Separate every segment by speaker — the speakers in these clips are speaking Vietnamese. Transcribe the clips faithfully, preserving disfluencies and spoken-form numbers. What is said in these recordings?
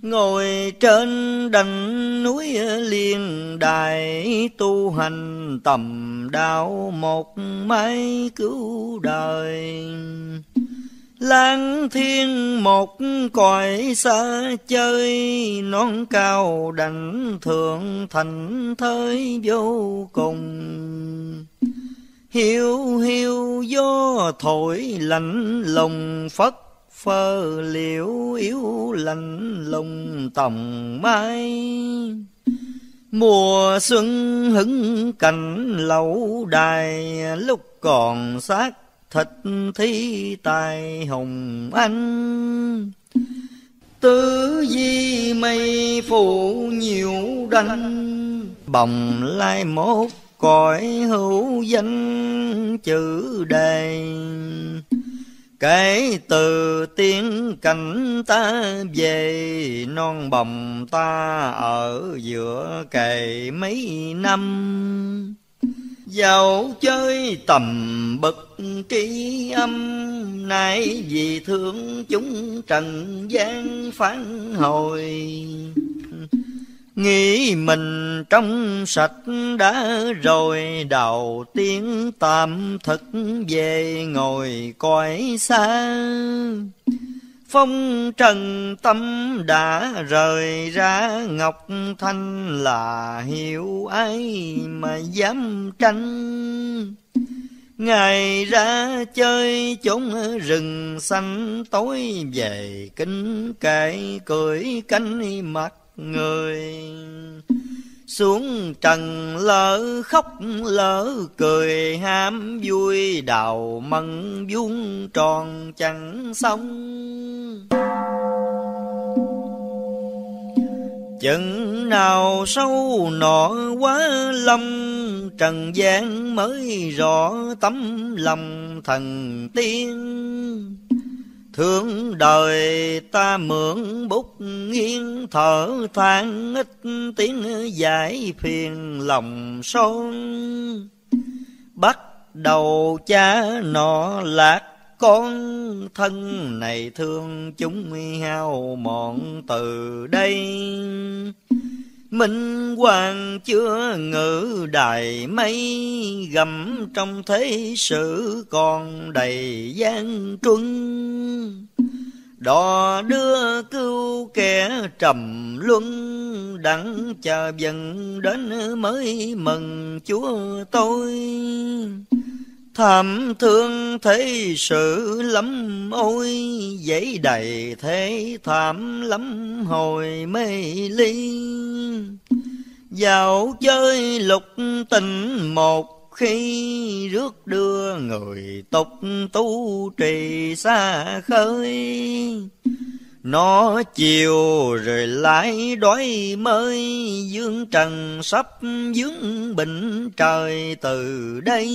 Speaker 1: Ngồi trên đỉnh núi Liên Đài, tu hành tầm đạo một mái cứu đời. Lang thiên một cõi xa chơi, non cao đảnh thượng thành thới vô cùng. Hiu hiu gió thổi lạnh lùng phất phơ, liễu yếu lạnh lùng tòng mai. Mùa xuân hứng cành lẩu đài, lúc còn xác thịt thi tài hùng anh. Tứ di mây phủ nhiều đanh, bồng lai mốt cõi hữu danh chữ đề. Kể từ tiếng cảnh ta về, non bồng ta ở giữa kề mấy năm. Dạo chơi tầm bậc tri âm, nay vì thương chúng trần gian phản hồi. Nghĩ mình trong sạch đã rồi, đầu tiên tạm thực về ngồi cõi xa. Phong trần tâm đã rời ra, ngọc thanh là hiểu ai mà dám tranh. Ngày ra chơi chốn rừng xanh, tối về kinh kệ cười cánh mặt người. Xuống trần lỡ khóc lỡ cười, ham vui đào mận vuông tròn chẳng xong. Chừng nào sâu nọ quá lâm, trần gian mới rõ tấm lòng thần tiên. Thương đời ta mượn bút nghiêng, thở than ít tiếng giải phiền lòng son. Bắt đầu cha nọ lạc con, thân này thương chúng hao mòn từ đây. Minh hoàng chưa ngự đài mây, gầm trong thế sự còn đầy gian truân. Đò đưa cứu kẻ trầm luân, đặng chờ dần đến mới mừng Chúa tôi. Thảm thương thế sự lắm ôi, dãy đầy thế thảm lắm hồi mê ly. Dạo chơi lục tình một khi, rước đưa người tục tu trì xa khơi. Nó chiều rồi lại đói mới, dương trần sắp dướng bệnh trời từ đây.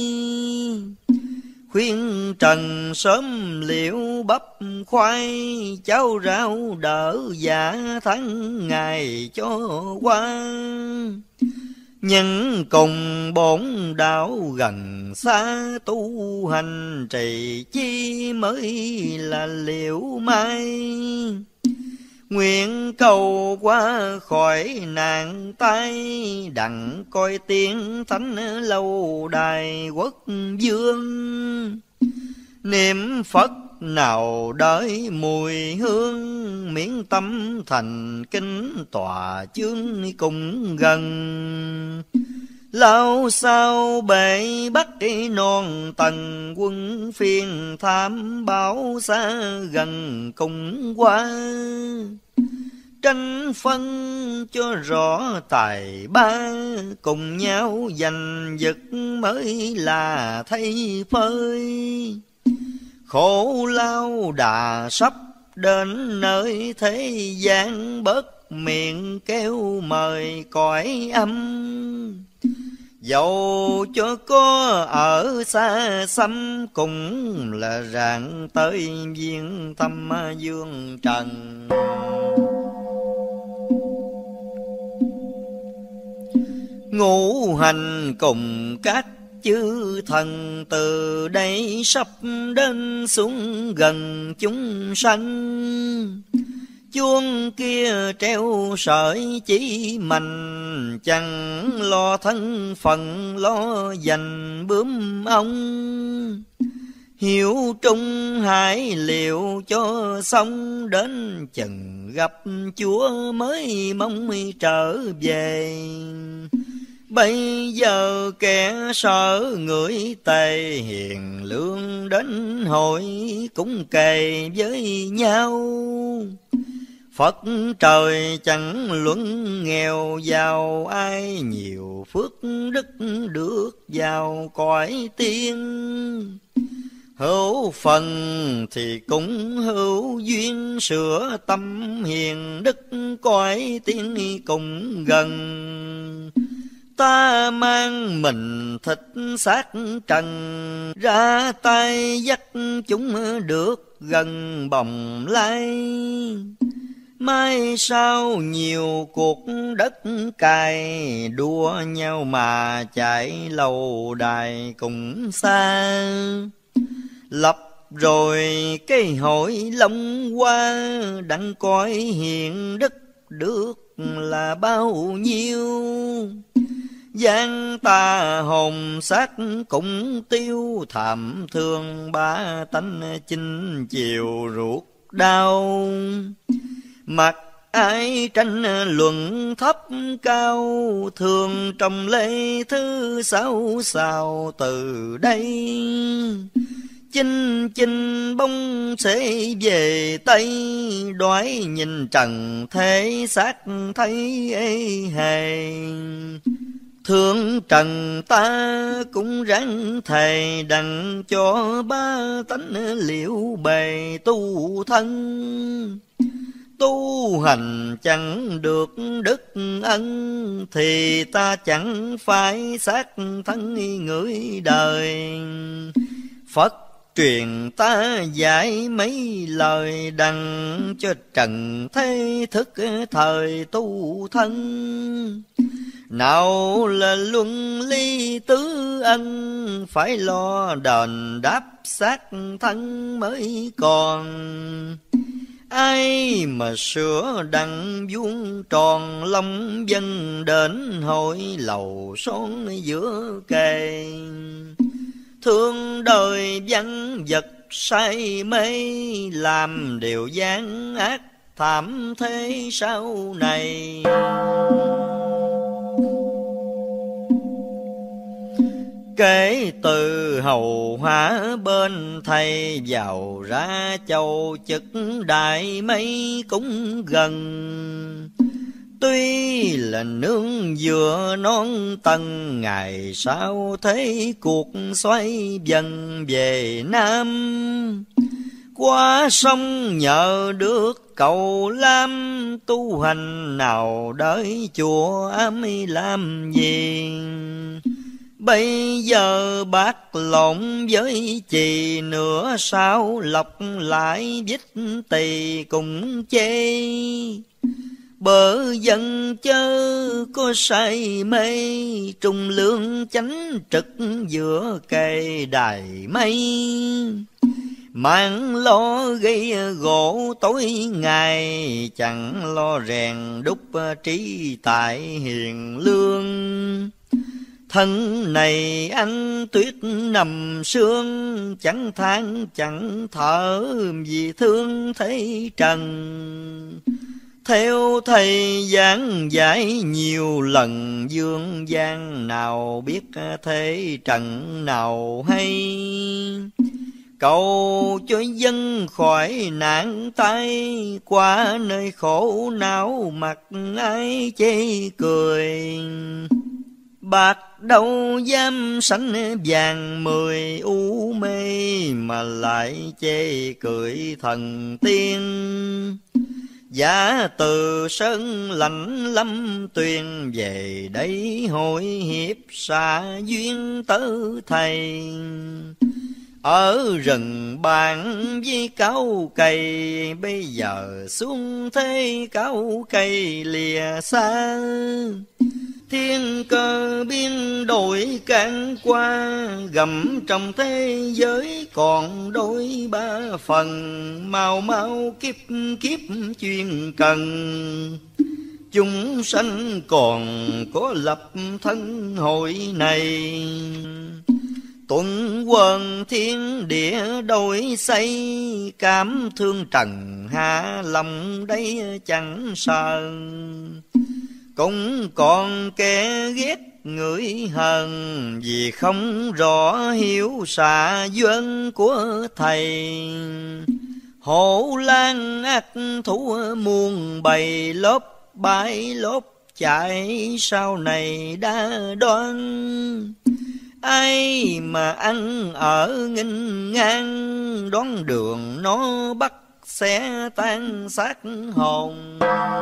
Speaker 1: Khuyên trần sớm liệu bắp khoai, cháo rau đỡ dạ tháng ngày cho qua. Nhưng cùng bổn đạo gần xa, tu hành trì chi mới là liệu mai. Nguyện cầu qua khỏi nạn tai, đặng coi tiếng thánh lâu đài quốc vương. Niệm Phật nào đợi mùi hương, miễn tâm thành kính tòa chương cùng gần. Lao sao bể bắt non tầng, quân phiên tham báo xa gần cùng qua. Tranh phân cho rõ tài ba, cùng nhau giành giật mới là thay phơi. Khổ lao đà sắp đến nơi thế gian, bớt miệng kêu mời cõi âm. Dẫu cho có ở xa xăm, cũng là rạng tới viên thăm dương trần. Ngũ hành cùng các chư thần, từ đây sắp đến xuống gần chúng sanh. chuông kia treo sợi chỉ mạnh, chẳng lo thân phận lo dành bướm ong. Hiểu trung hải liệu cho xong, đến chừng gặp Chúa mới mong trở về. Bây giờ kẻ sợ người tề, hiền lương đến hội cũng kề với nhau. Phật trời chẳng luận nghèo giàu, ai nhiều phước đức được vào cõi tiên. Hữu phần thì cũng hữu duyên, sửa tâm hiền đức cõi tiên cùng gần. Ta mang mình thịt xác trần, ra tay dắt chúng được gần bồng lai. Mai sau nhiều cuộc đất cày, đua nhau mà chạy lâu đài cùng xa. Lập rồi cái hội long hoa, đặng coi hiền đức được là bao nhiêu. Giang ta hồn xác cũng tiêu, thảm thương ba tánh chinh chiều ruột đau. Mặc ai tranh luận thấp cao, thường trong lễ thứ sáu sao từ đây. Chinh chinh bông sẽ về Tây, đoái nhìn trần thế xác thấy ê hề. Thương trần ta cũng ráng thề, đặng cho ba tánh liệu bề tu thân. Tu hành chẳng được đức ân, thì ta chẳng phải xác thân người đời. Phật truyền ta dạy mấy lời, đặng cho trần thế thức thời tu thân. Nào là luân ly tứ ân, phải lo đền đáp xác thân mới còn. Ai mà sửa đặng vuông tròn, long dân đến hội lầu son giữa kề. Thương đời văn vật say mê, làm điều gian ác thảm thế sau này. Kể từ hầu hóa bên thầy, vào ra châu chức đại mấy cũng gần. Tuy là nương vừa non tầng, ngày sau thấy cuộc xoay dần về Nam. Qua sông nhờ được cầu lam, tu hành nào đợi chùa ám làm gì. Bây giờ bác lộn với chì, nửa sao lọc lại vít tỳ cùng chê. Bờ dân chớ có say mê, trung lương chánh trực giữa cây đài mây. Mang lo gây gỗ tối ngày, chẳng lo rèn đúc trí tại hiền lương. Thân này ăn tuyết nằm sương, chẳng than chẳng thở vì thương thấy trần. Theo thầy giảng giải nhiều lần, dương gian nào biết thế trần nào hay. Cầu cho dân khỏi nạn tai, qua nơi khổ não mặt ai chê cười. Bạc đâu dám sánh vàng mười u mê, mà lại chê cười thần tiên. Giả từ sơn lạnh lâm tuyền, về đây hội hiệp xa duyên tớ thầy. Ở rừng bàn với cao cây, bây giờ xuống thế cao cây lìa xa. Thiên cơ biến đổi can qua, gầm trong thế giới còn đôi ba phần. Mau mau kiếp kiếp chuyên cần, chúng sanh còn có lập thân hội này. Tuần quần thiên địa đổi xây, cảm thương trần hạ lòng đây chẳng sờn. Cũng còn kẻ ghét người hờn, vì không rõ hiểu xạ duyên của thầy. Hổ lang ác thú muôn bầy, lốp bãi lốp chạy sau này đã đoán. Ai mà ăn ở nghinh ngang, đón đường nó bắt sẽ tan xác hồn.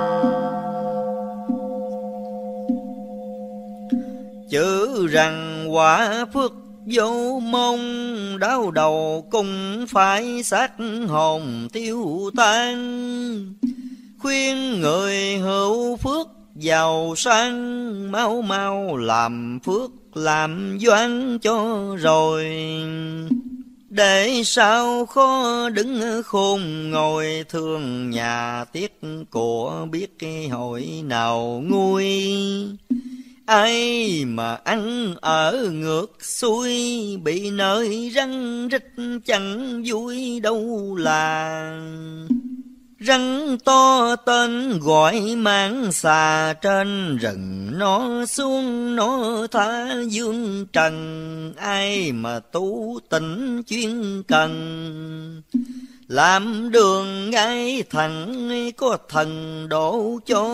Speaker 1: Chữ rằng quả phước vô mong, đau đầu cũng phải xác hồn tiêu tan. Khuyên người hữu phước giàu sang, mau mau làm phước làm doan cho rồi. Để sao khó đứng khôn ngồi, thương nhà tiếc của biết hội nào nguôi. Ai mà ăn ở ngược xuôi, bị nơi răng rít chẳng vui đâu là. Rắn to tên gọi mang xà, trên rừng nó xuống nó tha dương trần. Ai mà tu tịnh chuyên cần, làm đường ngay thẳng có thần độ cho.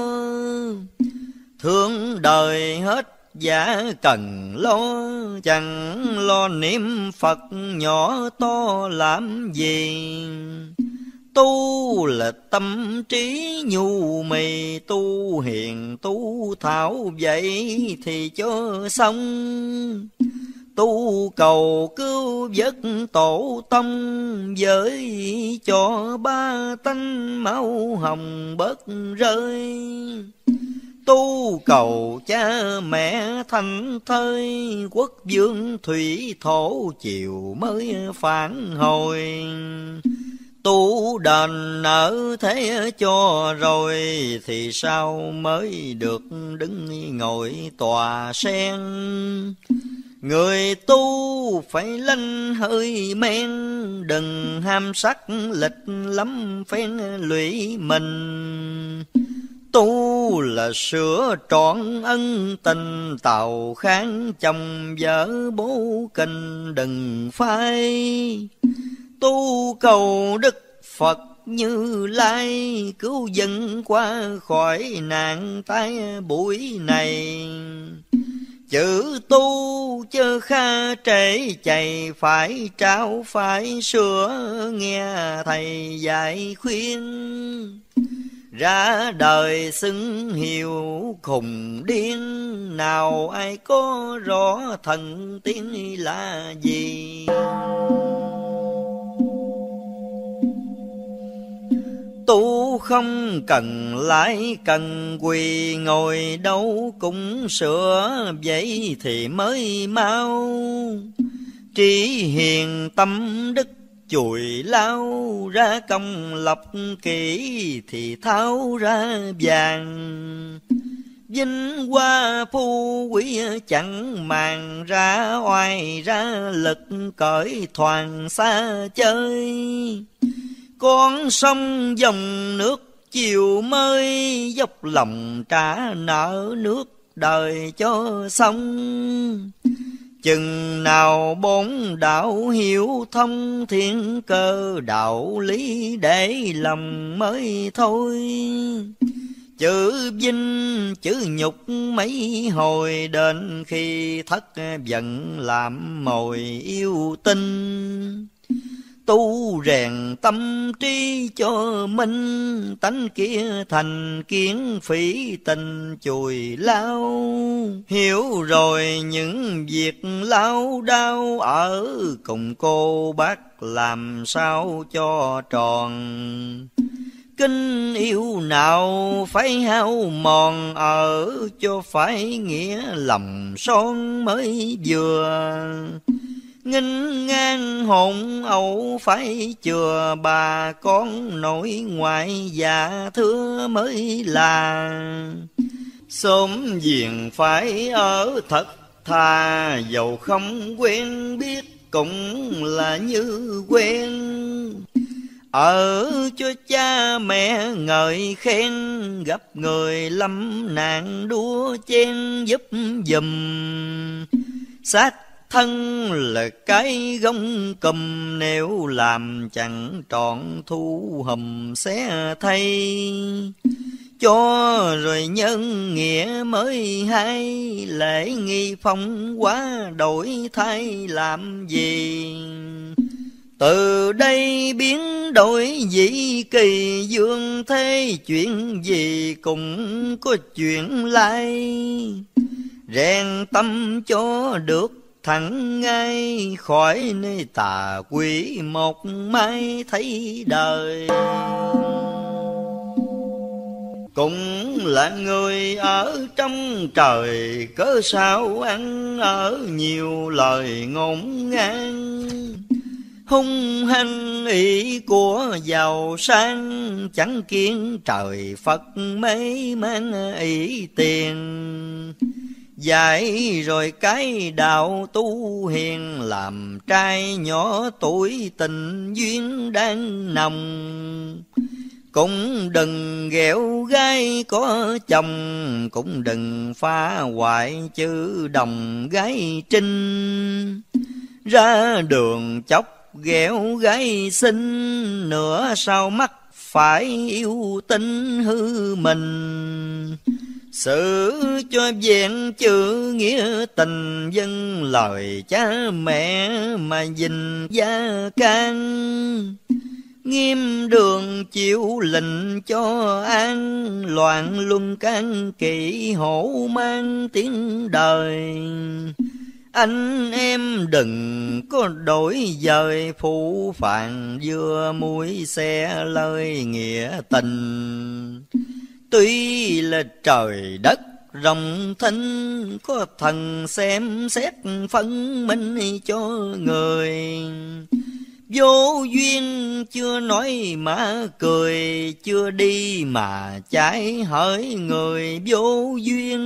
Speaker 1: Thương đời hết giả cần lo, chẳng lo niệm Phật nhỏ to làm gì. Tu là tâm trí nhu mì, tu hiền tu thảo vậy thì cho xong. Tu cầu cứu vớt tổ tông, với cho ba tánh máu hồng bớt rơi. Tu cầu cha mẹ thành thơi, quốc vương thủy thổ chiều mới phản hồi. Tu đền nợ thế cho rồi, thì sao mới được đứng ngồi tòa sen. Người tu phải lanh hơi men, đừng ham sắc lịch lắm phen lụy mình. Tu là sửa trọn ân tình, tàu kháng chồng vợ bố kinh đừng phai. Tu cầu Đức Phật Như Lai, cứu dân qua khỏi nạn tai buổi này. Chữ tu chớ kha trễ chạy, phải trao phải sửa nghe thầy dạy khuyên. Ra đời xưng hiệu khùng điên, nào ai có rõ thần tiên là gì. Tu không cần lái cần quỳ, ngồi đâu cũng sửa vậy thì mới mau. Trí hiền tâm đức chùi lao, ra công lập kỹ thì tháo ra vàng. Vinh hoa phú quý chẳng màng, ra oai ra lực cởi thoảng xa chơi. Con sông dòng nước chiều mới, dốc lòng trả nợ nước đời cho xong. Chừng nào bốn đạo hiểu thông, thiên cơ đạo lý để lòng mới thôi. Chữ vinh chữ nhục mấy hồi, đến khi thất giận làm mồi yêu tinh. Tu rèn tâm trí cho minh, tánh kia thành kiến phỉ tình chùi lao. Hiểu rồi những việc lao đao, ở cùng cô bác làm sao cho tròn. Kinh yêu nào phải hao mòn, ở cho phải nghĩa lòng son mới vừa. Nghinh ngang hồn ẩu phải chừa, bà con nội ngoại dạ thưa mới là. Xóm giềng phải ở thật thà, dầu không quen biết cũng là như quen. Ở cho cha mẹ ngợi khen, gặp người lâm nạn đua chen giúp giùm. Xác thân là cái gông cùm, nếu làm chẳng trọn thu hùm xé thay. Cho rồi nhân nghĩa mới hay, lễ nghi phong quá đổi thay làm gì. Từ đây biến đổi dĩ kỳ, dương thế chuyện gì cũng có chuyện lai. Rèn tâm cho được thẳng ngay, khỏi nơi tà quỷ một mai thấy đời. Cũng là người ở trong trời, cớ sao ăn ở nhiều lời ngôn ngang. Hung hăng ý của giàu sang, chẳng kiến trời Phật mấy mang ý tiền. Dạy rồi cái đạo tu hiền, làm trai nhỏ tuổi tình duyên đang nồng. Cũng đừng ghẹo gái có chồng, cũng đừng phá hoại chữ đồng gái trinh. Ra đường chốc ghẹo gái xinh, nửa sau mắt phải yêu tinh hư mình. Xử cho vẹn chữ nghĩa tình, dân lời cha mẹ mà gìn gia can. Nghiêm đường chịu lệnh cho an, loạn luân can kỵ hổ mang tiếng đời. Anh em đừng có đổi dời, phụ phàng vừa mũi xe lời nghĩa tình. Tuy là trời đất rộng thinh, có thần xem xét phân minh cho người. Vô duyên chưa nói mà cười, chưa đi mà trái hỡi người vô duyên.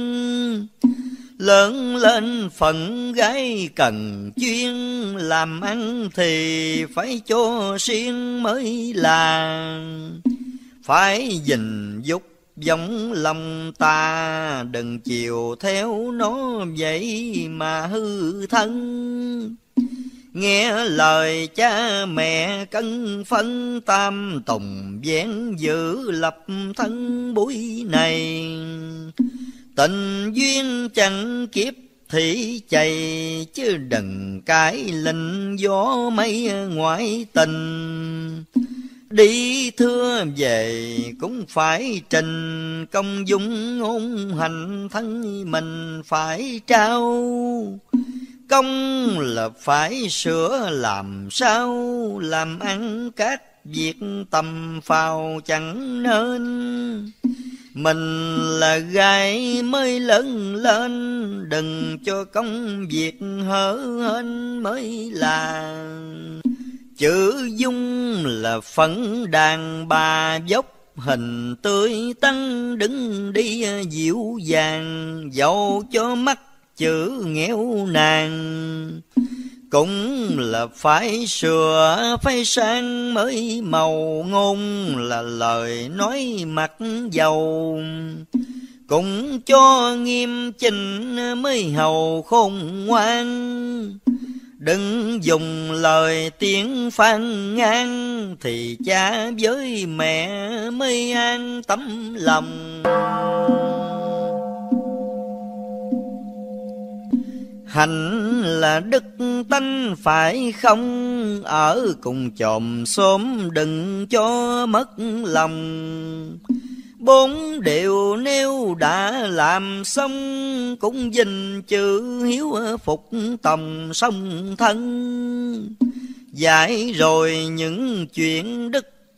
Speaker 1: Lớn lên phận gái cần chuyên, làm ăn thì phải cho riêng mới là. Phải gìn dục giống lòng ta, đừng chiều theo nó vậy mà hư thân. Nghe lời cha mẹ cân phân, tam tùng vén giữ lập thân buổi này. Tình duyên chẳng kiếp thị chày, chứ đừng cái lệnh gió mây ngoại tình. Đi thưa về cũng phải trình, công dung ngôn hành thân mình phải trao. Công là phải sửa làm sao, làm ăn các việc tầm phào chẳng nên. Mình là gái mới lớn lên, đừng cho công việc hở hên mới là. Chữ dung là phấn đàn bà dốc, hình tươi tắn đứng đi dịu dàng. Dẫu cho mắt chữ nghèo nàn, cũng là phải sửa phải sang mới màu. Ngôn là lời nói mặt dầu, cũng cho nghiêm chỉnh mới hầu khôn ngoan. Đừng dùng lời tiếng phàn nàn, thì cha với mẹ mới an tấm lòng. Hạnh là đức tánh phải không, ở cùng chòm xóm đừng cho mất lòng. Bốn điều nếu đã làm xong, cũng gìn chữ hiếu phục tòng song thân. Dạy rồi những chuyện đức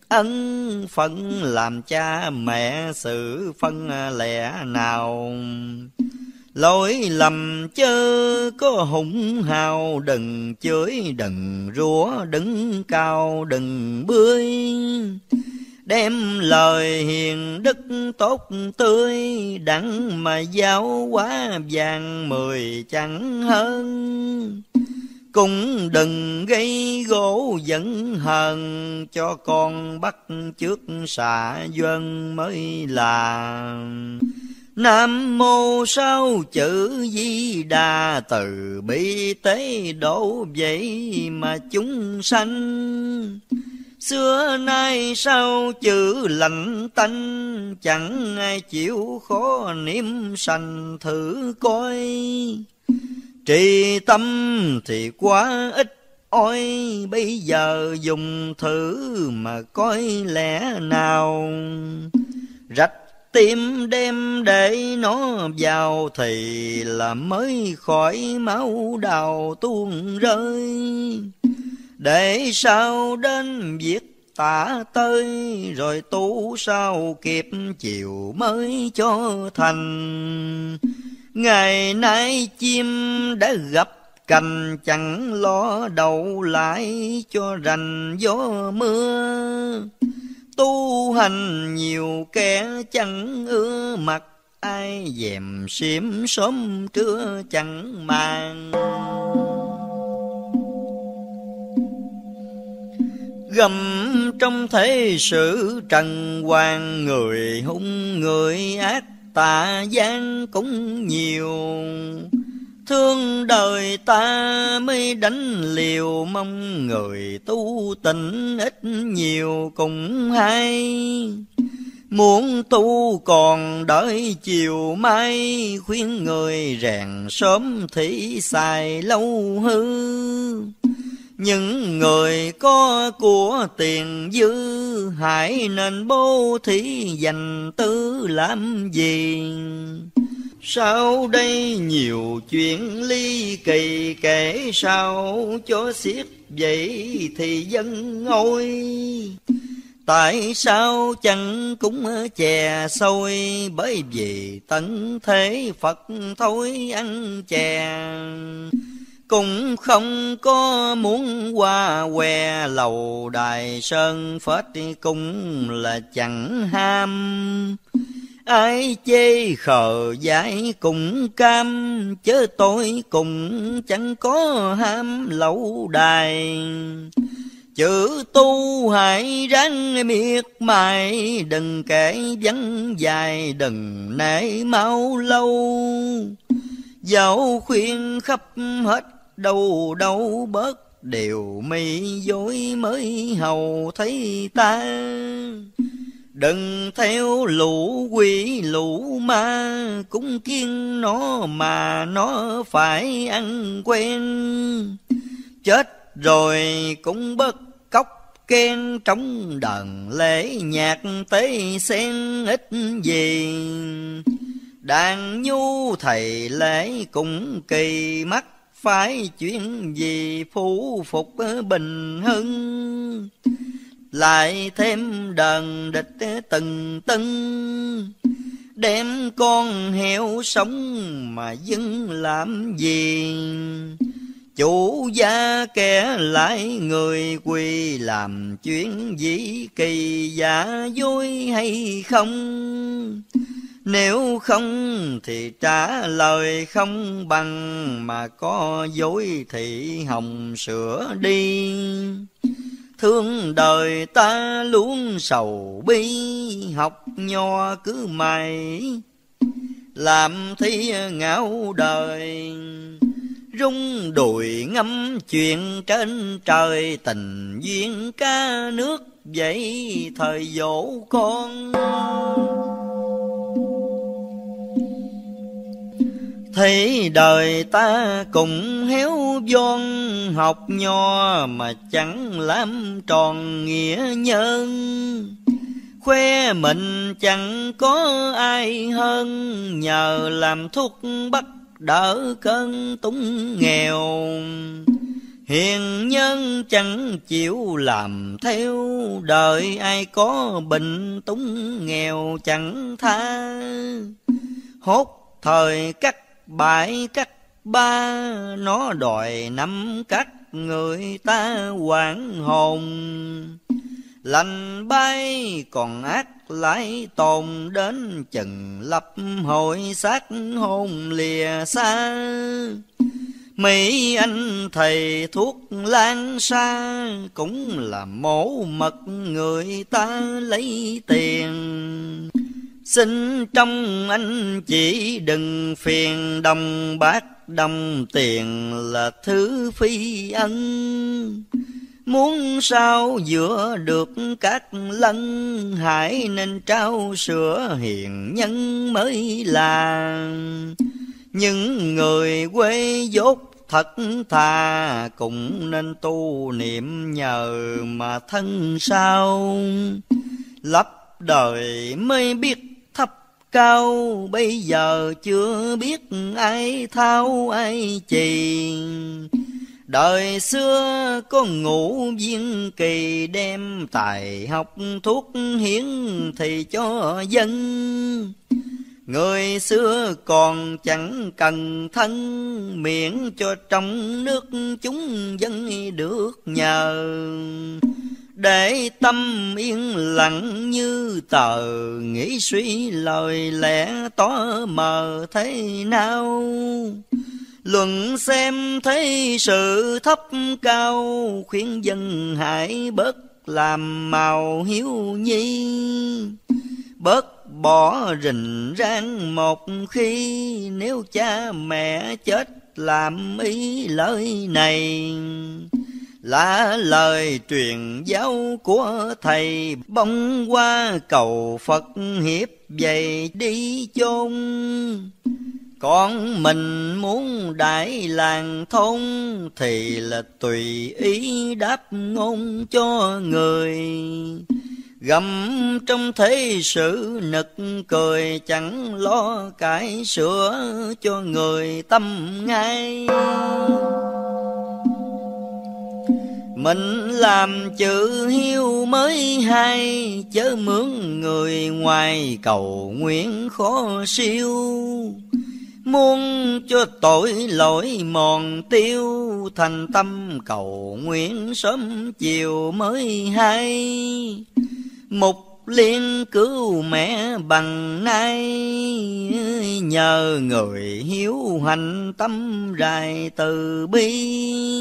Speaker 1: ân phận làm cha mẹ sự phân lẻ nào. Lỗi lầm chớ có hùng hào, đừng chửi đừng rủa, đứng cao đừng bươi. Đem lời hiền đức tốt tươi, đặng mà giáo hóa vàng mười chẳng hơn. Cũng đừng gây gỗ giận hờn, cho con bắt trước xạ dân mới là. Nam mô sáu chữ Di Đà, từ bi tế độ vậy mà chúng sanh. Xưa nay sao chữ lạnh tanh, chẳng ai chịu khó niệm sanh thử coi. Trì tâm thì quá ít ôi, bây giờ dùng thử mà coi lẽ nào. Rạch tim đem để nó vào thì là mới khỏi máu đào tuôn rơi. Để sao đến việc tả tơi, rồi tu sao kịp chiều mới cho thành. Ngày nay chim đã gặp cành, chẳng lo đậu lại cho rành gió mưa. Tu hành nhiều kẻ chẳng ưa mặt, ai dèm xiêm sớm trưa chẳng màng. Gầm trong thế sự trần hoàng, người hung người ác tà gian cũng nhiều. Thương đời ta mới đánh liều, mong người tu tịnh ít nhiều cũng hay. Muốn tu còn đợi chiều mai, khuyên người rèn sớm thì xài lâu hư. Những người có của tiền dư, hãy nên bố thí dành tư làm gì. Sau đây nhiều chuyện ly kỳ, kể sao cho xiết vậy thì dân ôi. Tại sao chẳng cũng chè xôi, bởi vì tận thế Phật thôi ăn chè. Cũng không có muốn qua què lầu đài sơn phết, cũng là chẳng ham. Ai chê khờ dại cũng cam, chớ tôi cũng chẳng có ham lẩu đài. Chữ tu hãy ráng miệt mài, đừng kể vắng dài, đừng nể mau lâu. Dẫu khuyên khắp hết đâu đâu bớt, điều mi dối mới hầu thấy ta. Đừng theo lũ quỷ lũ ma, cũng kiêng nó mà nó phải ăn quen. Chết rồi cũng bớt cóc khen, trong đờn lễ nhạc tế sen ít gì. Đàn nhu thầy lễ cũng kỳ mắt, phải chuyện gì phú phục bình hưng. Lại thêm đờn địch từng tưng, đem con heo sống mà dưng làm gì. Chủ gia kẻ lại người quỳ, làm chuyện gì kỳ giả dối hay không. Nếu không thì trả lời không bằng, mà có dối thì hồng sửa đi. Thương đời ta luôn sầu bi, học nho cứ mày làm thi ngạo đời. Rung đùi ngâm chuyện trên trời, tình duyên ca nước vậy thời dỗ con. Thấy đời ta cùng héo von, học nho mà chẳng làm tròn nghĩa nhân. Khoe mình chẳng có ai hơn, nhờ làm thuốc bắc đỡ cơn túng nghèo. Hiền nhân chẳng chịu làm theo, đời ai có bệnh túng nghèo chẳng tha. Hốt thời cắt bãi cắt ba, nó đòi nắm cắt người ta hoảng hồn. Lành bay còn ác lại tồn, đến chừng lập hội xác hôn lìa xa. Mấy anh thầy thuốc lan xa, cũng là mổ mật người ta lấy tiền. Xin trong anh chỉ đừng phiền, đồng bạc đồng tiền là thứ phi ân. Muốn sao giữa được các lân, hãy nên trao sữa hiền nhân mới là. Những người quê dốt thật thà, cũng nên tu niệm nhờ mà thân sao. Lấp đời mới biết thấp cao, bây giờ chưa biết ai thao ai chì. Đời xưa có ngũ viên kỳ, đem tài học thuốc hiến thì cho dân. Người xưa còn chẳng cần thân, miễn cho trong nước chúng dân được nhờ. Để tâm yên lặng như tờ, nghĩ suy lời lẽ tỏ mờ thế nào. Luận xem thấy sự thấp cao, khuyên dân hãy bớt làm màu hiếu nhi. Bớt bỏ rình rang một khi, nếu cha mẹ chết làm ý lời này. Là lời truyền giáo của thầy, bông qua cầu Phật hiếp dày đi chôn. Con mình muốn đại làng thôn, thì là tùy ý đáp ngôn cho người. Gầm trong thế sự nực cười, chẳng lo cải sửa cho người tâm ngay. Mình làm chữ hiếu mới hay, chớ mướn người ngoài cầu nguyện khó siêu. Muốn cho tội lỗi mòn tiêu, thành tâm cầu nguyện sớm chiều mới hay. Mục liên cứu mẹ bằng nay, nhờ người hiếu hành tâm rài từ bi.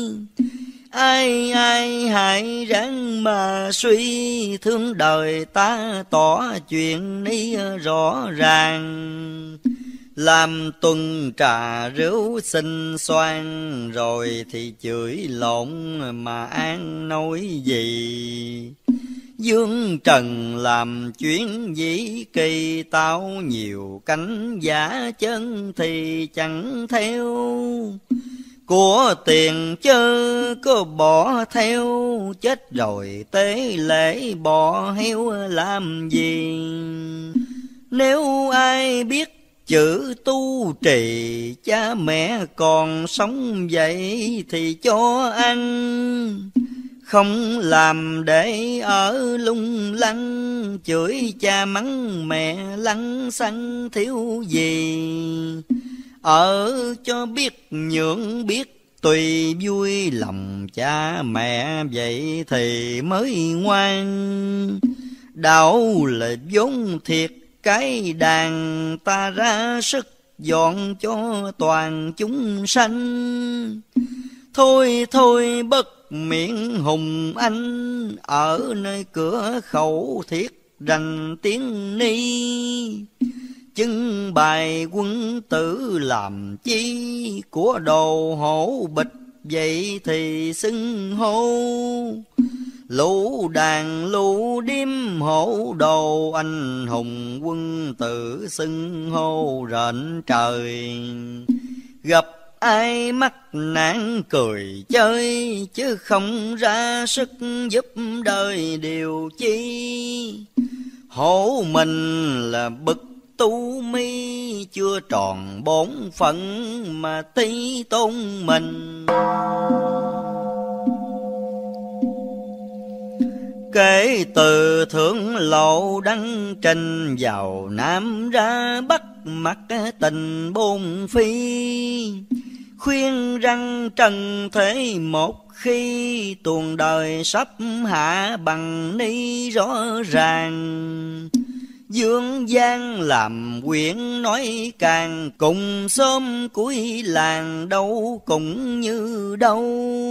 Speaker 1: Ai ai hãy ráng mà suy, thương đời ta tỏ chuyện ni rõ ràng. Làm tuần trà rượu xinh xoan, rồi thì chửi lộn mà an nói gì. Dương trần làm chuyến dĩ kỳ, tao nhiều cánh giả chân thì chẳng theo. Của tiền chớ có bỏ theo, chết rồi tế lễ bỏ heo làm gì. Nếu ai biết chữ tu trì, cha mẹ còn sống vậy thì cho ăn. Không làm để ở lung lăng, chửi cha mắng mẹ lăng xăng thiếu gì. Ở cho biết nhượng biết tùy vui, lòng cha mẹ vậy thì mới ngoan. Đạo là vốn thiệt cái đàn, ta ra sức dọn cho toàn chúng sanh. Thôi thôi bất miệng hùng anh, ở nơi cửa khẩu thiết rành tiếng ni. Chứng bài quân tử làm chi, của đồ hổ bịch vậy thì xưng hô. Lũ đàn lũ điếm hổ đồ, anh hùng quân tử xưng hô rện trời. Gặp ai mắc nạn cười chơi, chứ không ra sức giúp đời điều chi. Hổ mình là bậc tu mi, chưa tròn bổn phận mà tí tôn mình. Kể từ thượng lộ đăng trình vào Nam ra Bắc, mặt tình bôn phi. Khuyên rằng trần thế một khi, tuồng đời sắp hạ bằng ni rõ ràng. Dương gian làm quyển nói càng, cùng xóm cuối làng đâu cũng như đâu.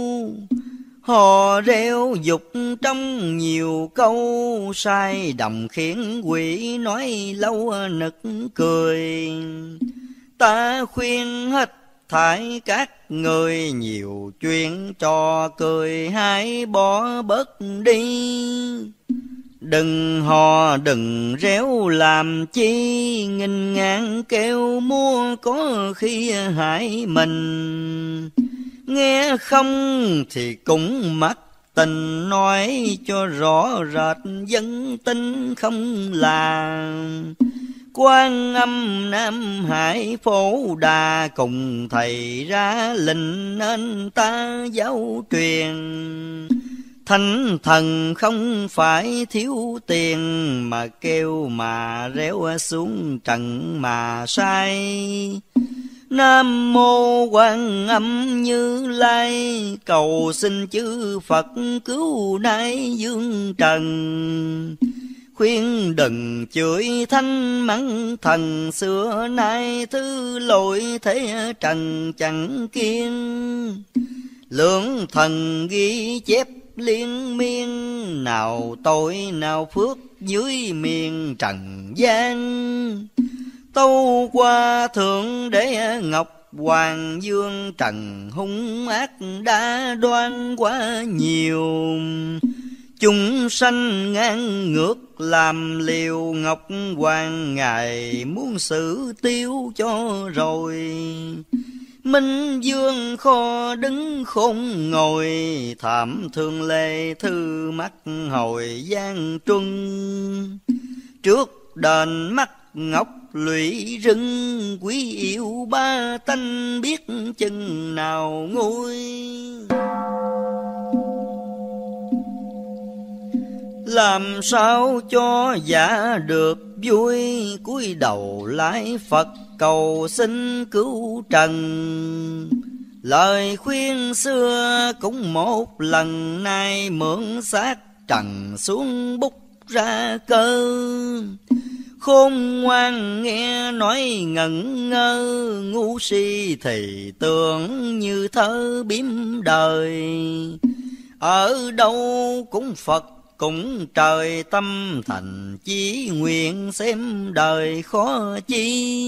Speaker 1: Hò reo dục trong nhiều câu, sai đồng khiến quỷ nói lâu nực cười. Ta khuyên hết thải các người, nhiều chuyện trò cười hãy bỏ bớt đi. Đừng hò đừng réo làm chi, nghìn ngàn kêu mua có khi hại mình. Nghe không thì cũng mắc tình, nói cho rõ rệt dân tin không là. Quan Âm Nam Hải Phổ Đà, cùng thầy ra lệnh nên ta giáo truyền. Thánh thần không phải thiếu tiền, mà kêu mà réo xuống trần mà sai. Nam mô Quan Âm Như Lai, cầu xin chư Phật cứu nay dương trần. Khuyên đừng chửi thanh mắng thần, xưa nay thứ lỗi thế trần chẳng kiên. Lượng thần ghi chép liên miên, nào tội nào phước dưới miền trần gian. Tâu qua thượng đế ngọc hoàng dương, trần hung ác đã đoan quá nhiều. Chúng sanh ngang ngược làm liều, ngọc hoàng ngài muốn xử tiêu cho rồi. Minh dương kho đứng khôn ngồi, thảm thương lê thư mắt hồi gian truân. Trước đền mắt ngọc lụy rừng, quý yêu ba tánh biết chừng nào nguôi. Làm sao cho giả được vui, cúi đầu lái Phật cầu xin cứu trần. Lời khuyên xưa cũng một lần, nay mượn xác trần xuống bút ra cơ. Khôn ngoan nghe nói ngẩn ngơ, ngu si thì tưởng như thơ biếm đời. Ở đâu cũng Phật cũng trời, tâm thành chí nguyện xem đời khó chi.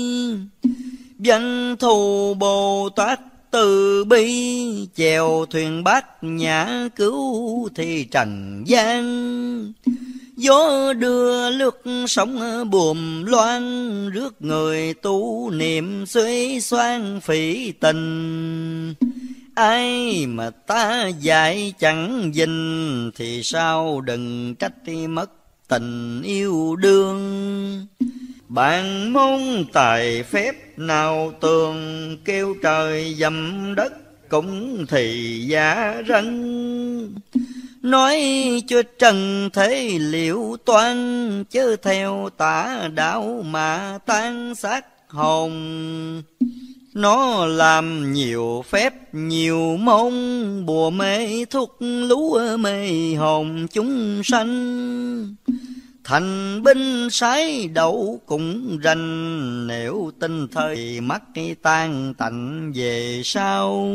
Speaker 1: Văn thù Bồ Tát từ bi, chèo thuyền bát nhã cứu thì trần gian. Gió đưa lướt sóng buồm loan, rước người tu niệm xuế xoan phỉ tình. Ai mà ta dạy chẳng dình, thì sao đừng trách mất tình yêu đương. Bạn môn tài phép nào tường, kêu trời dầm đất cũng thì giả rân. Nói cho trần thế liệu toan, chớ theo tả đạo mà tan xác hồn. Nó làm nhiều phép nhiều môn, bùa mê thuốc lú mê hồn chúng sanh. Thành binh sái đậu cũng rành, nếu tin thời mắt tan tạnh về sau.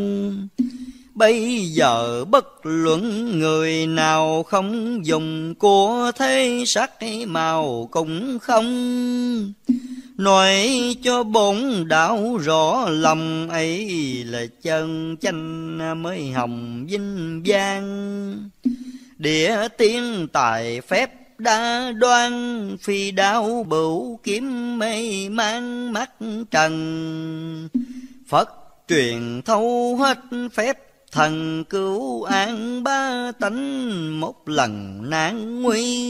Speaker 1: Bây giờ bất luận người nào không dùng của thế sắc màu cũng không. Nói cho bổn đạo rõ lòng ấy, là chân chánh mới hồng vinh vang. Địa tiên tài phép đa đoan, phi đao bửu kiếm mây mang mắt trần. Phật truyền thâu hết phép thần, cứu an ba tánh một lần nan nguy.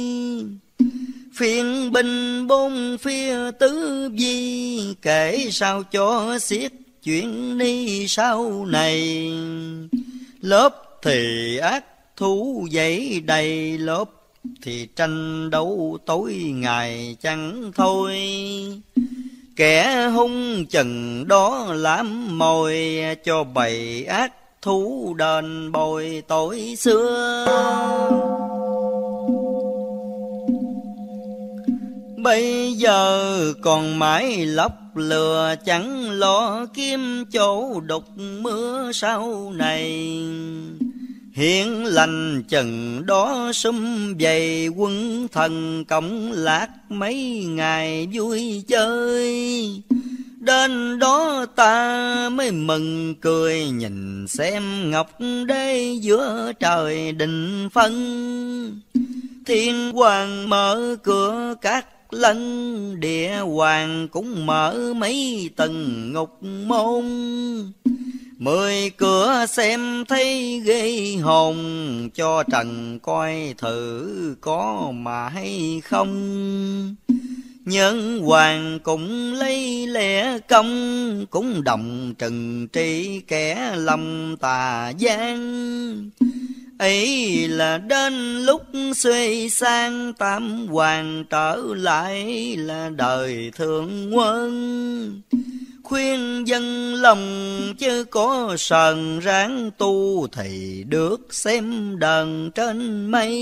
Speaker 1: Phiên binh bốn phía tứ vi, kể sao cho xiết chuyện ni sau này. Lớp thì ác thú dậy đầy, lớp thì tranh đấu tối ngày chẳng thôi. Kẻ hung chừng đó làm mồi cho bầy ác thú đền bồi tội xưa. Bây giờ còn mãi lóc lừa chẳng lo kiếm chỗ đục mưa sau này. Hiện lành chừng đó sum vầy quân thần cộng lạc mấy ngày vui chơi. Đến đó ta mới mừng cười nhìn xem ngọc đế giữa trời định phân. Thiên hoàng mở cửa các lân, địa hoàng cũng mở mấy tầng ngục môn. Mười cửa xem thấy ghê hồn, cho trần coi thử có mà hay không. Nhân hoàng cũng lấy lẽ công, cũng đồng trừng trị kẻ lòng tà gian. Ấy là đến lúc xuê sang tam hoàng trở lại là đời thượng quân. Khuyên dân lòng chứ có sờn ráng tu thì được xem đờn trên mây.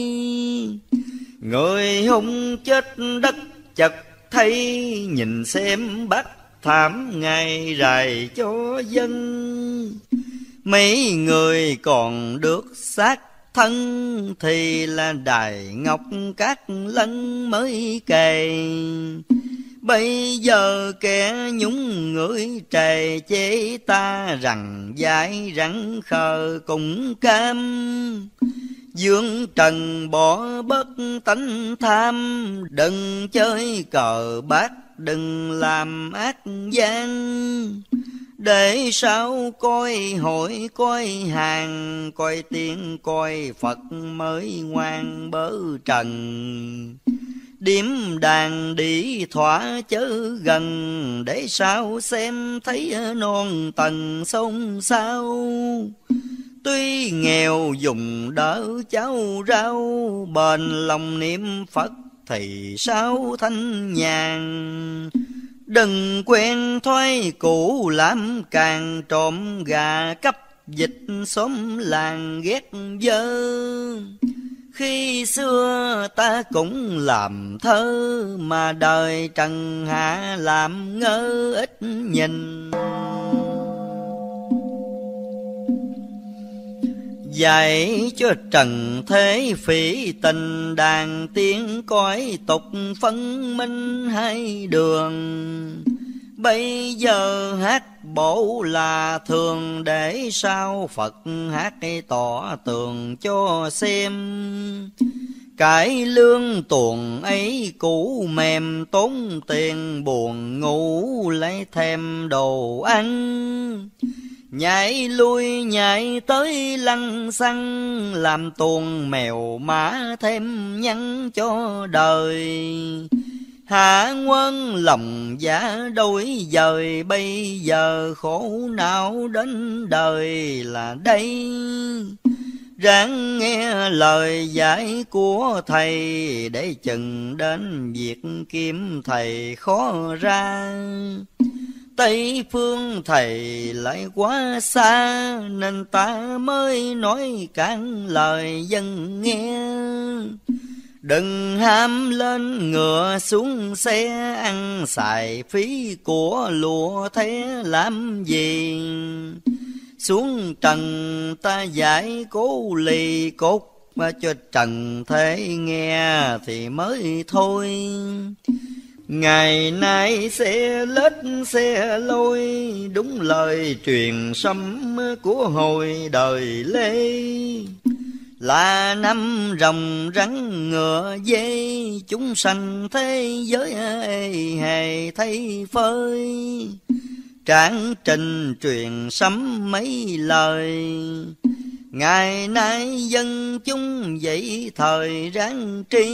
Speaker 1: Người hung chết đất chật thấy, nhìn xem bắt thảm ngày rày cho dân. Mấy người còn được xác thân thì là đài ngọc các lân mới kề. Bây giờ kẻ nhúng người trề chế ta rằng dại rắn khờ cũng cam. Dương trần bỏ bất tánh tham, đừng chơi cờ bạc đừng làm ác gian. Để sao coi hội coi hàng, coi tiên coi Phật mới ngoan bớ trần. Điểm đàn đi thỏa chớ gần, để sao xem thấy non tầng sông sao. Tuy nghèo dùng đỡ cháu rau, bền lòng niệm Phật thì sao thanh nhàn. Đừng quen thói cũ làm càng, trộm gà cắp dịch xóm làng ghét dơ. Khi xưa ta cũng làm thơ, mà đời trần hạ làm ngơ ít nhìn. Dạy cho trần thế phỉ tình, đàn tiếng cõi tục phân minh hai đường. Bây giờ hát bổ là thường, để sao Phật hát tỏ tường cho xem. Cải lương tuồng ấy cũ mềm, tốn tiền buồn ngủ lấy thêm đồ ăn. Nhảy lui nhảy tới lăng xăng, làm tuồng mèo mã thêm nhăn cho đời. Hạ quân lòng giả đôi dời, bây giờ khổ não đến đời là đây. Ráng nghe lời dạy của thầy, để chừng đến việc kiếm thầy khó ra. Tây phương thầy lại quá xa, nên ta mới nói cạn lời dân nghe. Đừng ham lên ngựa xuống xe, ăn xài phí của lụa thế làm gì. Xuống trần ta giải cố lì cốt, mà cho trần thế nghe thì mới thôi. Ngày nay xe lết xe lôi, đúng lời truyền sấm của hồi đời Lê. Là năm rồng rắn ngựa dê, chúng sanh thế giới ê hề thấy phơi. Tráng trình truyền sấm mấy lời, ngày nay dân chúng dậy thời ráng tri.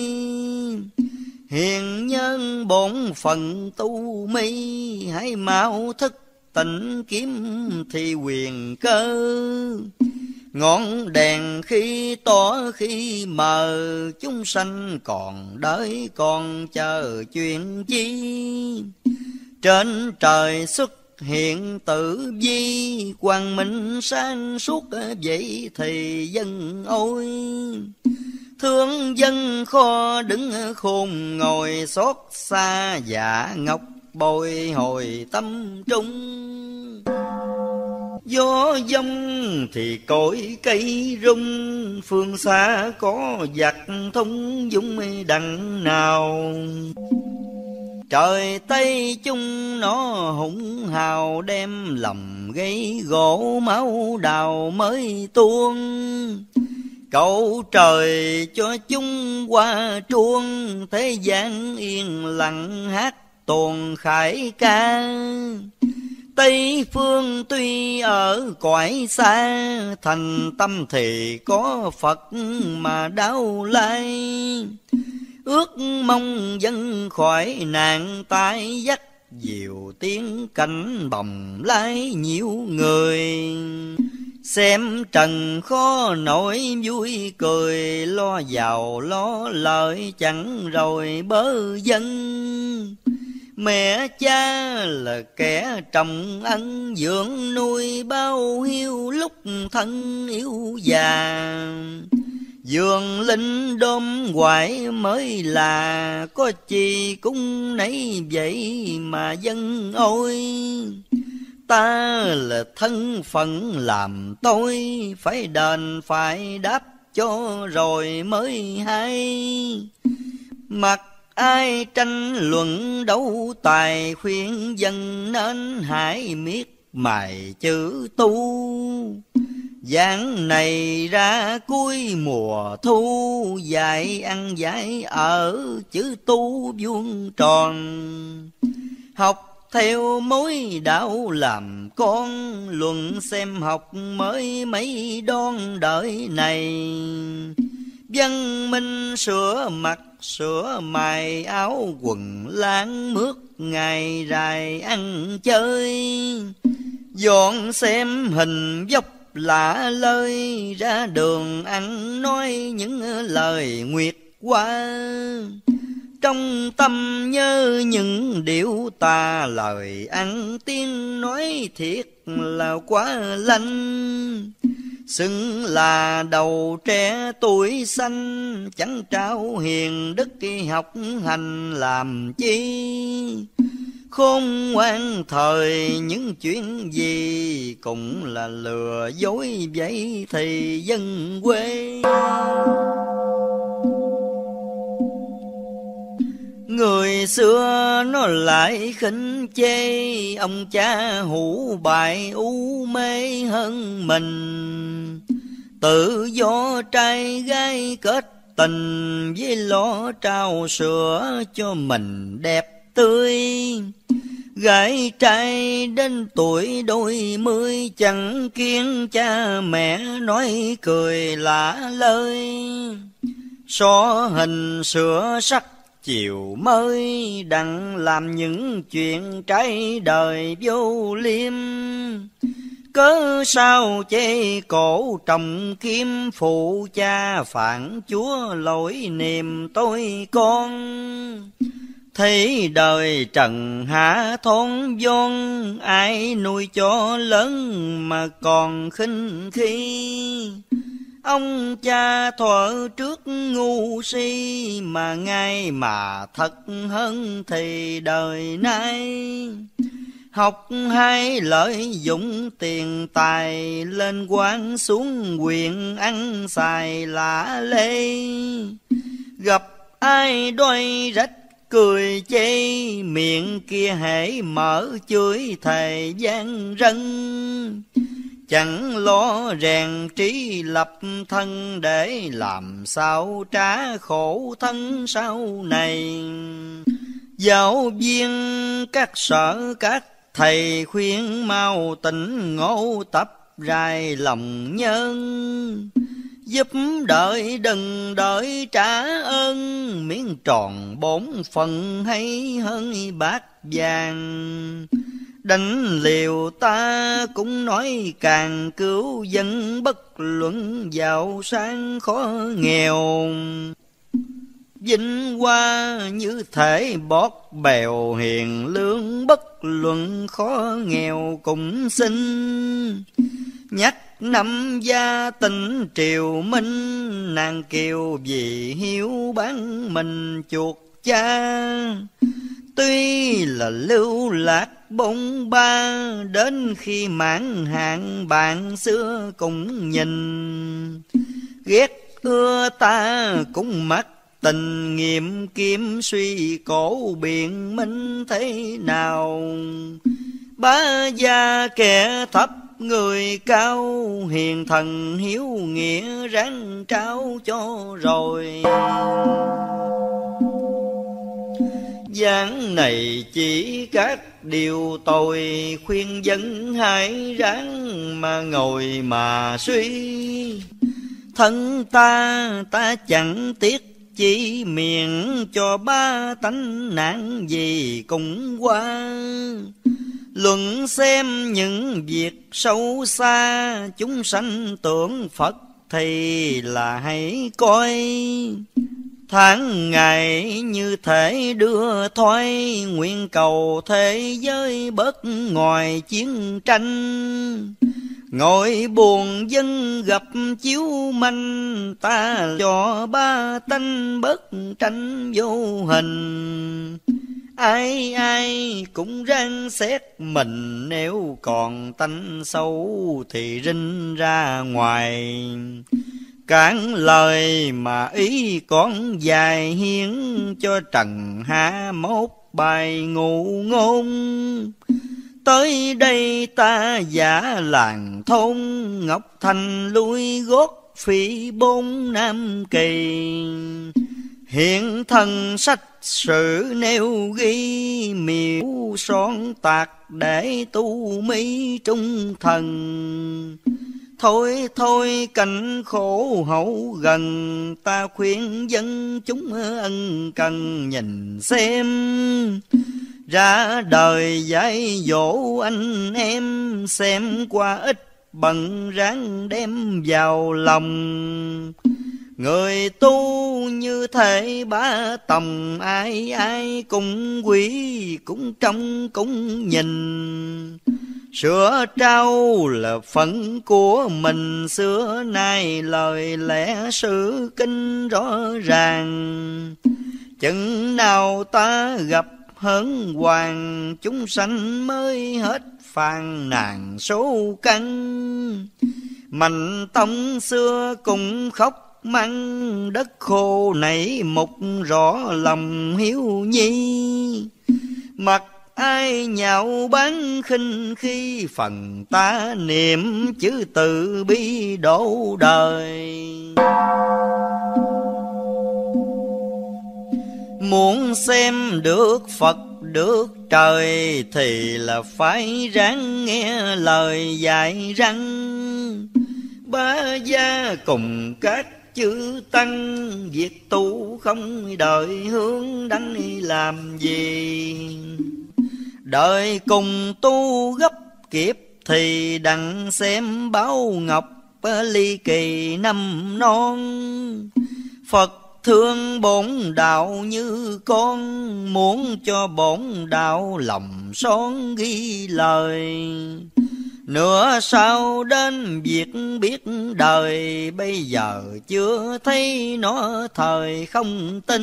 Speaker 1: Hiền nhân bổn phận tu mi, hãy mau thức tỉnh kiếm thì quyền cơ. Ngọn đèn khi tỏ khi mờ, chúng sanh còn đợi còn chờ chuyện chi. Trên trời xuất hiện tử vi, quang minh sáng suốt vậy thì dân ôi. Thương dân kho đứng khôn ngồi, xót xa dạ ngọc bồi hồi tâm trung. Gió dông thì cội cây rung, phương xa có giặc thông dũng đằng nào. Trời Tây chung nó hùng hào, đem lòng gây gỗ máu đào mới tuôn. Cầu trời cho chúng qua truông, thế gian yên lặng hát tuồng khải ca. Tây phương tuy ở cõi xa, thành tâm thì có Phật mà đau lai. Ước mong dân khỏi nạn tai dắt, diều tiếng cảnh bồng lái nhiều người. Xem trần khó nổi vui cười, lo giàu lo lợi chẳng rồi bớ dân. Mẹ cha là kẻ trồng ân, dưỡng nuôi bao hiu lúc thân yếu già. Dường linh đom hoài mới là, có chi cũng nấy vậy mà dân ôi. Ta là thân phận làm tôi, phải đền phải đáp cho rồi mới hay. Mặc ai tranh luận đấu tài, khuyên dân nên hãy miết mài chữ tu. Giảng này ra cuối mùa thu, dạy ăn dạy ở chữ tu vuông tròn. Học theo mối đạo làm con, luận xem học mới mấy đón đợi này. Văn minh sửa mặt sửa mài, áo quần láng mướt ngày dài ăn chơi. Dọn xem hình dốc lạ lơi, ra đường ăn nói những lời nguyệt qua. Trong tâm nhớ những điệu tà, lời ăn tiếng nói thiệt là quá lanh. Xưng là đầu trẻ tuổi xanh, chẳng trao hiền đức học hành làm chi. Khôn ngoan thời những chuyện gì, cũng là lừa dối vậy thì dân quê. Người xưa nó lại khinh chê, ông cha hủ bại u mê hơn mình. Tự do trai gái kết tình, với lo trao sữa cho mình đẹp tươi. Gái trai đến tuổi đôi mươi, chẳng kiêng cha mẹ nói cười lạ lời. So hình sửa sắc chiều mới, đặng làm những chuyện trái đời vô liêm. Cớ sao chê cổ trồng kim, phụ cha phản chúa lỗi niềm tôi con. Thấy đời trần hạ thôn vốn, ai nuôi cho lớn mà còn khinh khi. Ông cha thuở trước ngu si, mà ngay mà thật hơn thì đời nay. Học hay lợi dụng tiền tài, lên quan xuống quyền ăn xài lạ lê. Gặp ai đôi rách cười chê, miệng kia hễ mở chửi thầy gian rân. Chẳng lo rèn trí lập thân, để làm sao trả khổ thân sau này. Giáo viên các sở các thầy khuyên mau tỉnh ngộ, tập rài lòng nhân. Giúp đợi đừng đợi trả ơn, miếng tròn bổn phần hay hơn bát vàng. đánh liều ta cũng nói càng cứu dân, bất luận giàu sang khó nghèo. Vinh hoa như thể bót bèo hiền lương, bất luận khó nghèo cũng xin. Nhắc năm gia tình triều minh, nàng kiều vì hiếu bán mình chuột cha. Tuy là lưu lạc bôn ba, đến khi mãn hạn bạn xưa cũng nhìn. Ghét ưa ta cũng mặc tình nghiệm kiếm, suy cổ biện minh thế nào. Bá gia kẻ thấp người cao, hiền thần hiếu nghĩa ráng trao cho rồi. Giảng này chỉ các điều tội, khuyên dân hãy ráng mà ngồi mà suy. Thân ta ta chẳng tiếc chỉ miệng, cho ba tánh nạn gì cũng qua. Luận xem những việc sâu xa, chúng sanh tưởng Phật thì là hãy coi. Tháng ngày như thể đưa thoái, nguyện cầu thế giới bớt ngoài chiến tranh. Ngồi buồn dân gặp chiếu manh, ta cho ba tánh bớt tranh vô hình. Ai ai cũng ráng xét mình, nếu còn tánh xấu thì rinh ra ngoài. Cản lời mà ý con dài hiến, cho trần hạ mốt bài ngụ ngôn. Tới đây ta giả làng thôn, Ngọc Thành lui gót phi bốn Nam Kỳ. Hiện thân sách sử nêu ghi, miêu son tạc để tu mỹ trung thần. Thôi thôi cảnh khổ hậu gần, ta khuyên dân chúng ân cần nhìn xem. Ra đời dạy dỗ anh em, xem qua ít bận ráng đem vào lòng. Người tu như thể bá tòng, ai ai cũng quý cũng trông cũng nhìn. Sửa trao là phận của mình, xưa nay lời lẽ sự kinh rõ ràng. Chừng nào ta gặp hớn hoàng, chúng sanh mới hết phàn nàn số căn. Mạnh tông xưa cũng khóc mắng, đất khô nảy mục rõ lòng hiếu nhi. Mặt ai nhạo báng khinh khi, phần ta niệm chữ từ bi độ đời. Muốn xem được Phật được trời, thì là phải ráng nghe lời dạy răng. Bá gia cùng các chư tăng, việc tu không đợi hướng đăng làm gì. Đợi cùng tu gấp kịp, thì đặng xem báo ngọc ly kỳ năm non. Phật thương bổn đạo như con, muốn cho bổn đạo lòng son ghi lời. Nữa sau đến việc biết đời, bây giờ chưa thấy nó thời không tin.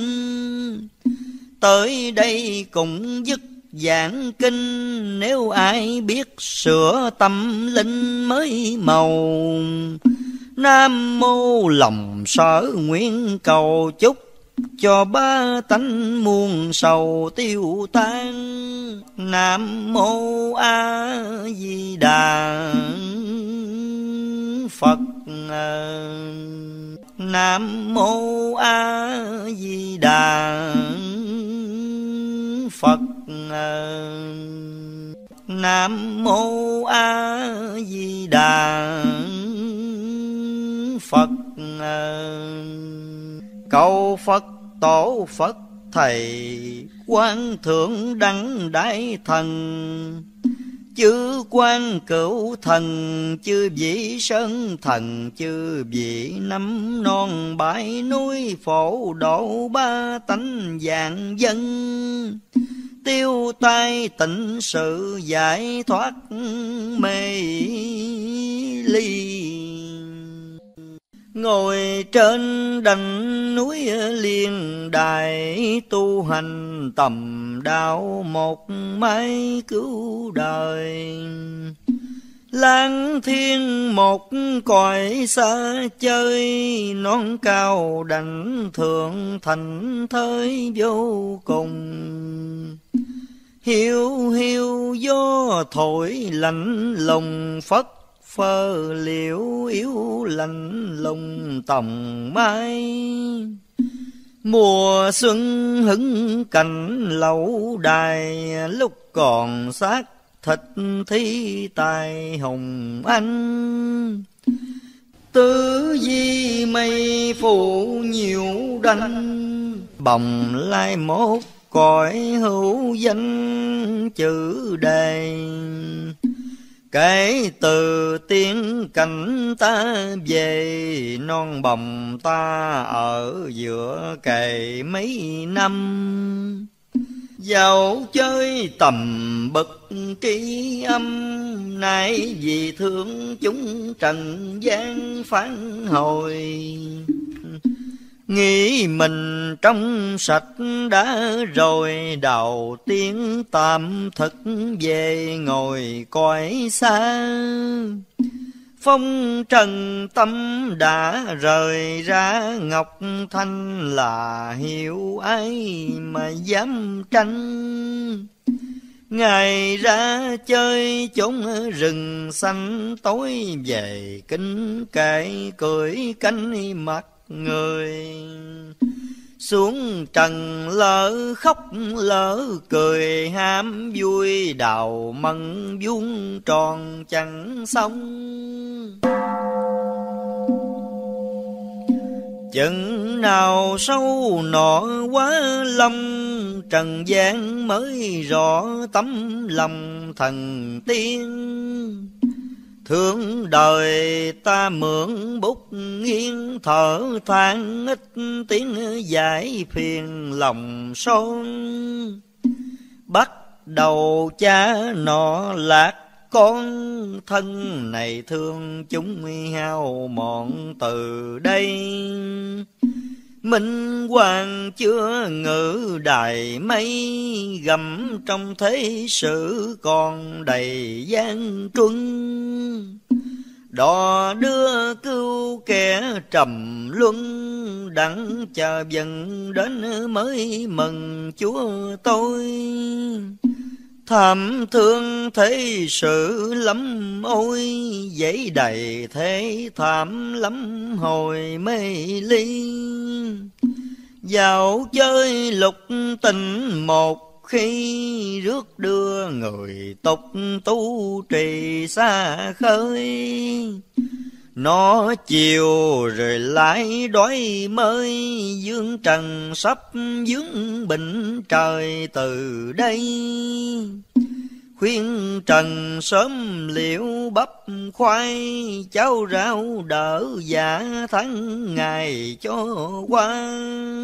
Speaker 1: Tới đây cũng dứt giảng kinh, nếu ai biết sửa tâm linh mới màu. Nam mô lòng sở nguyện cầu chúc, cho ba tánh muôn sầu tiêu tan. Nam mô A Di Đà Phật. Nam mô A Di Đà Phật. Nam mô A Di Đà Phật. Cầu Phật tổ Phật thầy, Quan thượng đẳng đại thần. chư quan cửu thần, chư vị sơn thần, chư vị năm non bãi núi, phổ độ ba tánh vạn dân. Tiêu tai tịnh sự, giải thoát mê ly. Ngồi trên đỉnh núi Liên Đài, tu hành tầm đạo một mái cứu đời. Lang thiên một cõi xa chơi, non cao đảnh thượng thành thới vô cùng. Hiu hiu gió thổi lạnh lùng, phất phơ liễu yếu lạnh lùng tòng mai. Mùa xuân hứng cảnh lẩu đài, lúc còn xác thịt thi tài hùng anh. Tứ di mây phủ nhiều đanh, bồng lai mốt cõi hữu danh chữ đề. Kể từ tiếng cảnh ta về, non bồng ta ở giữa cày mấy năm. Dạo chơi tầm bậc tri âm, nay vì thương chúng trần gian phán hồi. Nghĩ mình trong sạch đã rồi, đầu tiên tạm thực về ngồi cõi xa. Phong trần tâm đã rời ra, ngọc thanh là hiểu ai mà dám tranh. Ngày ra chơi chốn rừng xanh, tối về kinh kệ cười cánh mặt người. Xuống trần lỡ khóc lỡ cười, ham vui đào mận vuông tròn chẳng xong. Chừng nào sâu nọ quá lâm, trần gian mới rõ tấm lòng thần tiên. Thương đời ta mượn bút nghiêng, thở than ít tiếng giải phiền lòng son. Bắt đầu cha nọ lạc con, thân này thương chúng hao mòn từ đây. Minh hoàng chưa ngự đài mây, gầm trong thế sự còn đầy gian truân. Đò đưa cứu kẻ trầm luân, đặng chờ dần đến mới mừng Chúa tôi. Thảm thương thế sự lắm ôi, dãy đầy thế thảm lắm hồi mê ly. Dạo chơi lục tình một khi, rước đưa người tục tu trì xa khơi. Nó chiều rồi lại đói mới, dương trần sắp dướng bệnh trời từ đây. Khuyên trần sớm liệu bắp khoai, cháo rau đỡ dạ tháng ngày cho qua.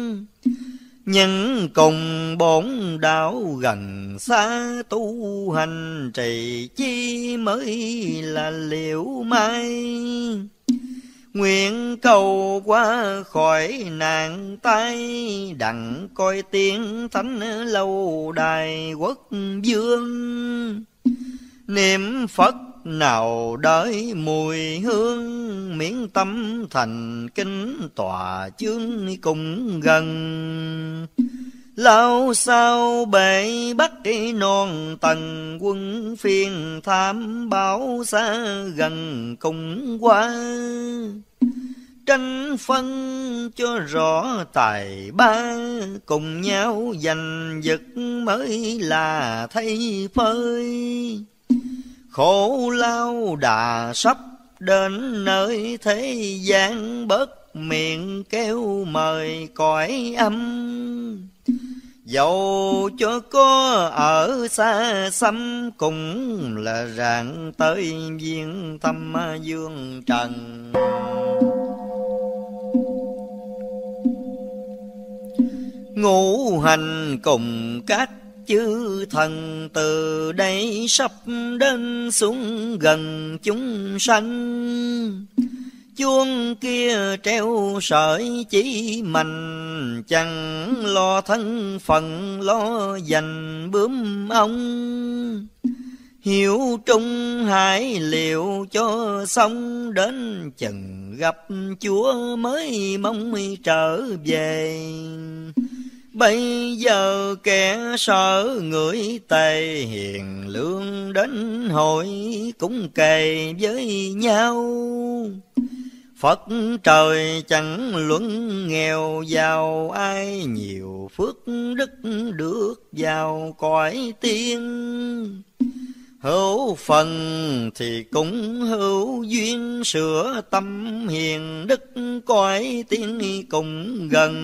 Speaker 1: Nhưng cùng bổn đạo gần xa, tu hành trì chi mới là liệu mai. Nguyện cầu qua khỏi nạn tai, đặng coi tiếng thánh lâu đài quốc vương. Niệm Phật nào đợi mùi hương, miễn tâm thành kính tòa chương cùng gần. Lao sao bể bắt non tầng, quân phiên tham báo xa gần cùng qua. Tranh phân cho rõ tài ba, cùng nhau giành giật mới là thay phơi. Khổ lao đà sắp đến nơi thế gian, bớt miệng kêu mời cõi âm. Dẫu cho có ở xa xăm cũng là rạng tới viên thăm dương trần. Ngũ hành cùng các chư thần từ đây sắp đến xuống gần chúng sanh. Chuông kia treo sợi chỉ mạnh, chẳng lo thân phận lo dành bướm ong. Hiểu trung hải liệu cho xong, đến chừng gặp Chúa mới mong trở về. Bây giờ kẻ sợ người tề, hiền lương đến hội cũng kề với nhau. Phật trời chẳng luận nghèo giàu, ai nhiều phước đức được vào cõi tiên. Hữu phần thì cũng hữu duyên, sửa tâm hiền đức cõi tiên cùng gần.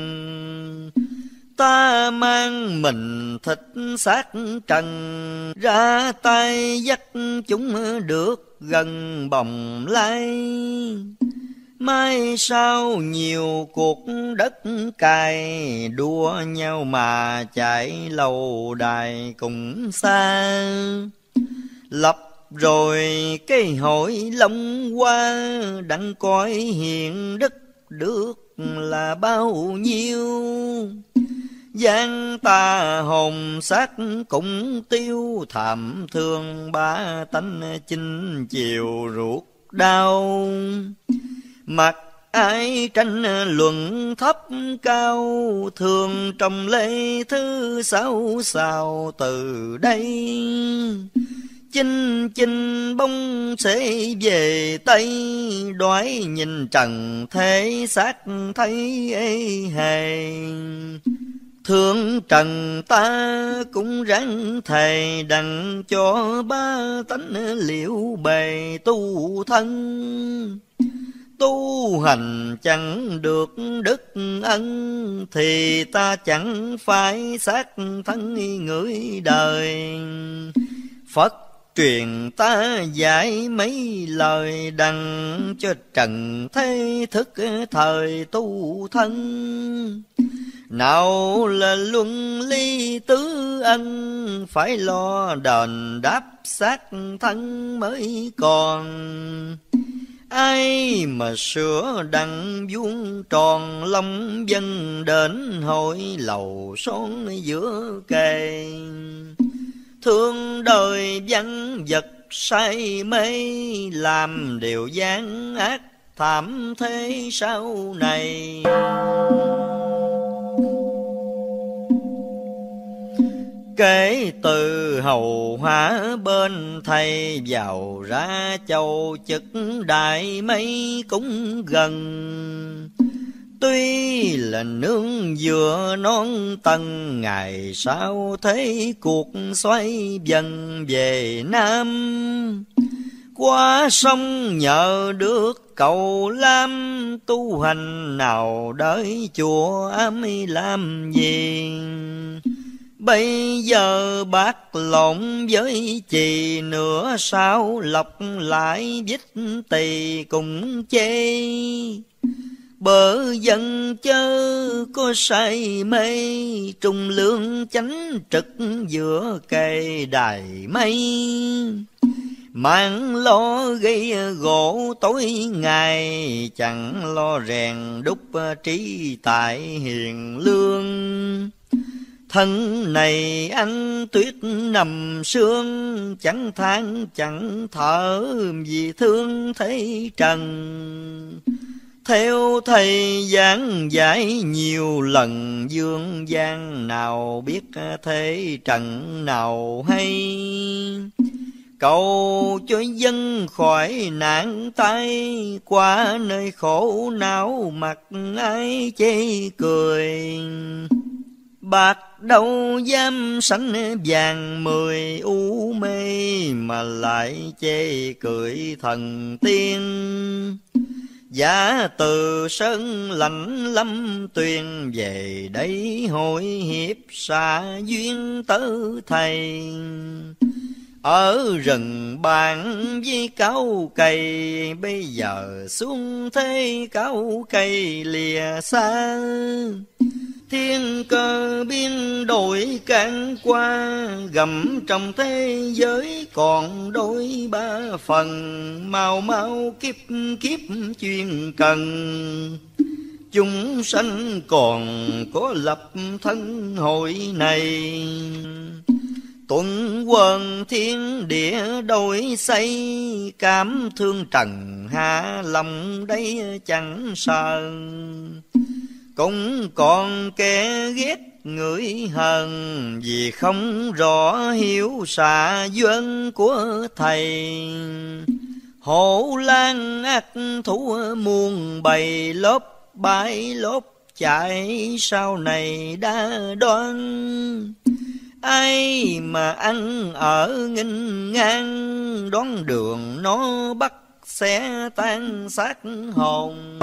Speaker 1: Ta mang mình thịt xác trần, ra tay dắt chúng được gần bồng lai. Mai sau nhiều cuộc đất cày, đua nhau mà chạy lâu đài cùng xa. Lập rồi cái hội long hoa, đặng coi hiện đức được là bao nhiêu. Giang ta hồn xác cũng tiêu, thảm thương ba tánh chinh chiều ruột đau. Mặc ai tranh luận thấp cao, thường trong lễ thứ sáu sao từ đây. Chinh chinh bông sẽ về Tây, đoái nhìn trần thế xác thấy ê hề. Thương trần ta cũng ráng thề, đặng cho ba tánh liệu bề tu thân. Tu hành chẳng được đức ân, thì ta chẳng phải xác thân người đời. Phật truyền ta dạy mấy lời, đặng cho trần thế thức thời tu thân. Nào là luân ly tứ ân, phải lo đền đáp xác thân mới còn. Ai mà sửa đặng vuông tròn, long dân đến hội lầu son giữa kề. Thương đời văn vật say mê, làm điều gian ác thảm thế sau này. Kể từ hầu hóa bên thầy, vào ra châu chức đại mấy cũng gần. Tuy là nương vừa non tầng, ngày sau thấy cuộc xoay dần về Nam. Qua sông nhờ được cầu lam, tu hành nào đợi chùa ám làm gì. Bây giờ bác lộn với chì, nửa sao lọc lại vít tỳ cùng chê. Bờ dân chớ có say mê, trung lương chánh trực giữa cây đài mây. Mang lo gây gỗ tối ngày, chẳng lo rèn đúc trí tại hiền lương. Thân này ăn tuyết nằm sương, chẳng than chẳng thở vì thương thấy trần. Theo thầy giảng giải nhiều lần, dương gian nào biết thế trần nào hay. Cầu cho dân khỏi nạn tai, qua nơi khổ não mặt ai chê cười. Bạc đâu dám sánh vàng mười u mê, mà lại chê cười thần tiên. Giả từ sơn lãnh lâm tuyền, về đây hội hiệp xa duyên tớ thầy. Ở rừng bàn với cao cây, bây giờ xuống thế cao cây lìa xa. Thiên cơ biên đổi can qua, gầm trong thế giới còn đôi ba phần. Mau mau kiếp kiếp chuyên cần, chúng sanh còn có lập thân hội này. Tuần quần thiên địa đổi xây, cảm thương trần hạ lòng đây chẳng sờn. Cũng còn kẻ ghét người hờn, vì không rõ hiểu xạ duyên của thầy. Hổ lang ác thú muôn bầy, lốp bãi lốp chạy sau này đã đoan. Ai mà ăn ở nghinh ngang, đón đường nó bắt sẽ tan xác hồn.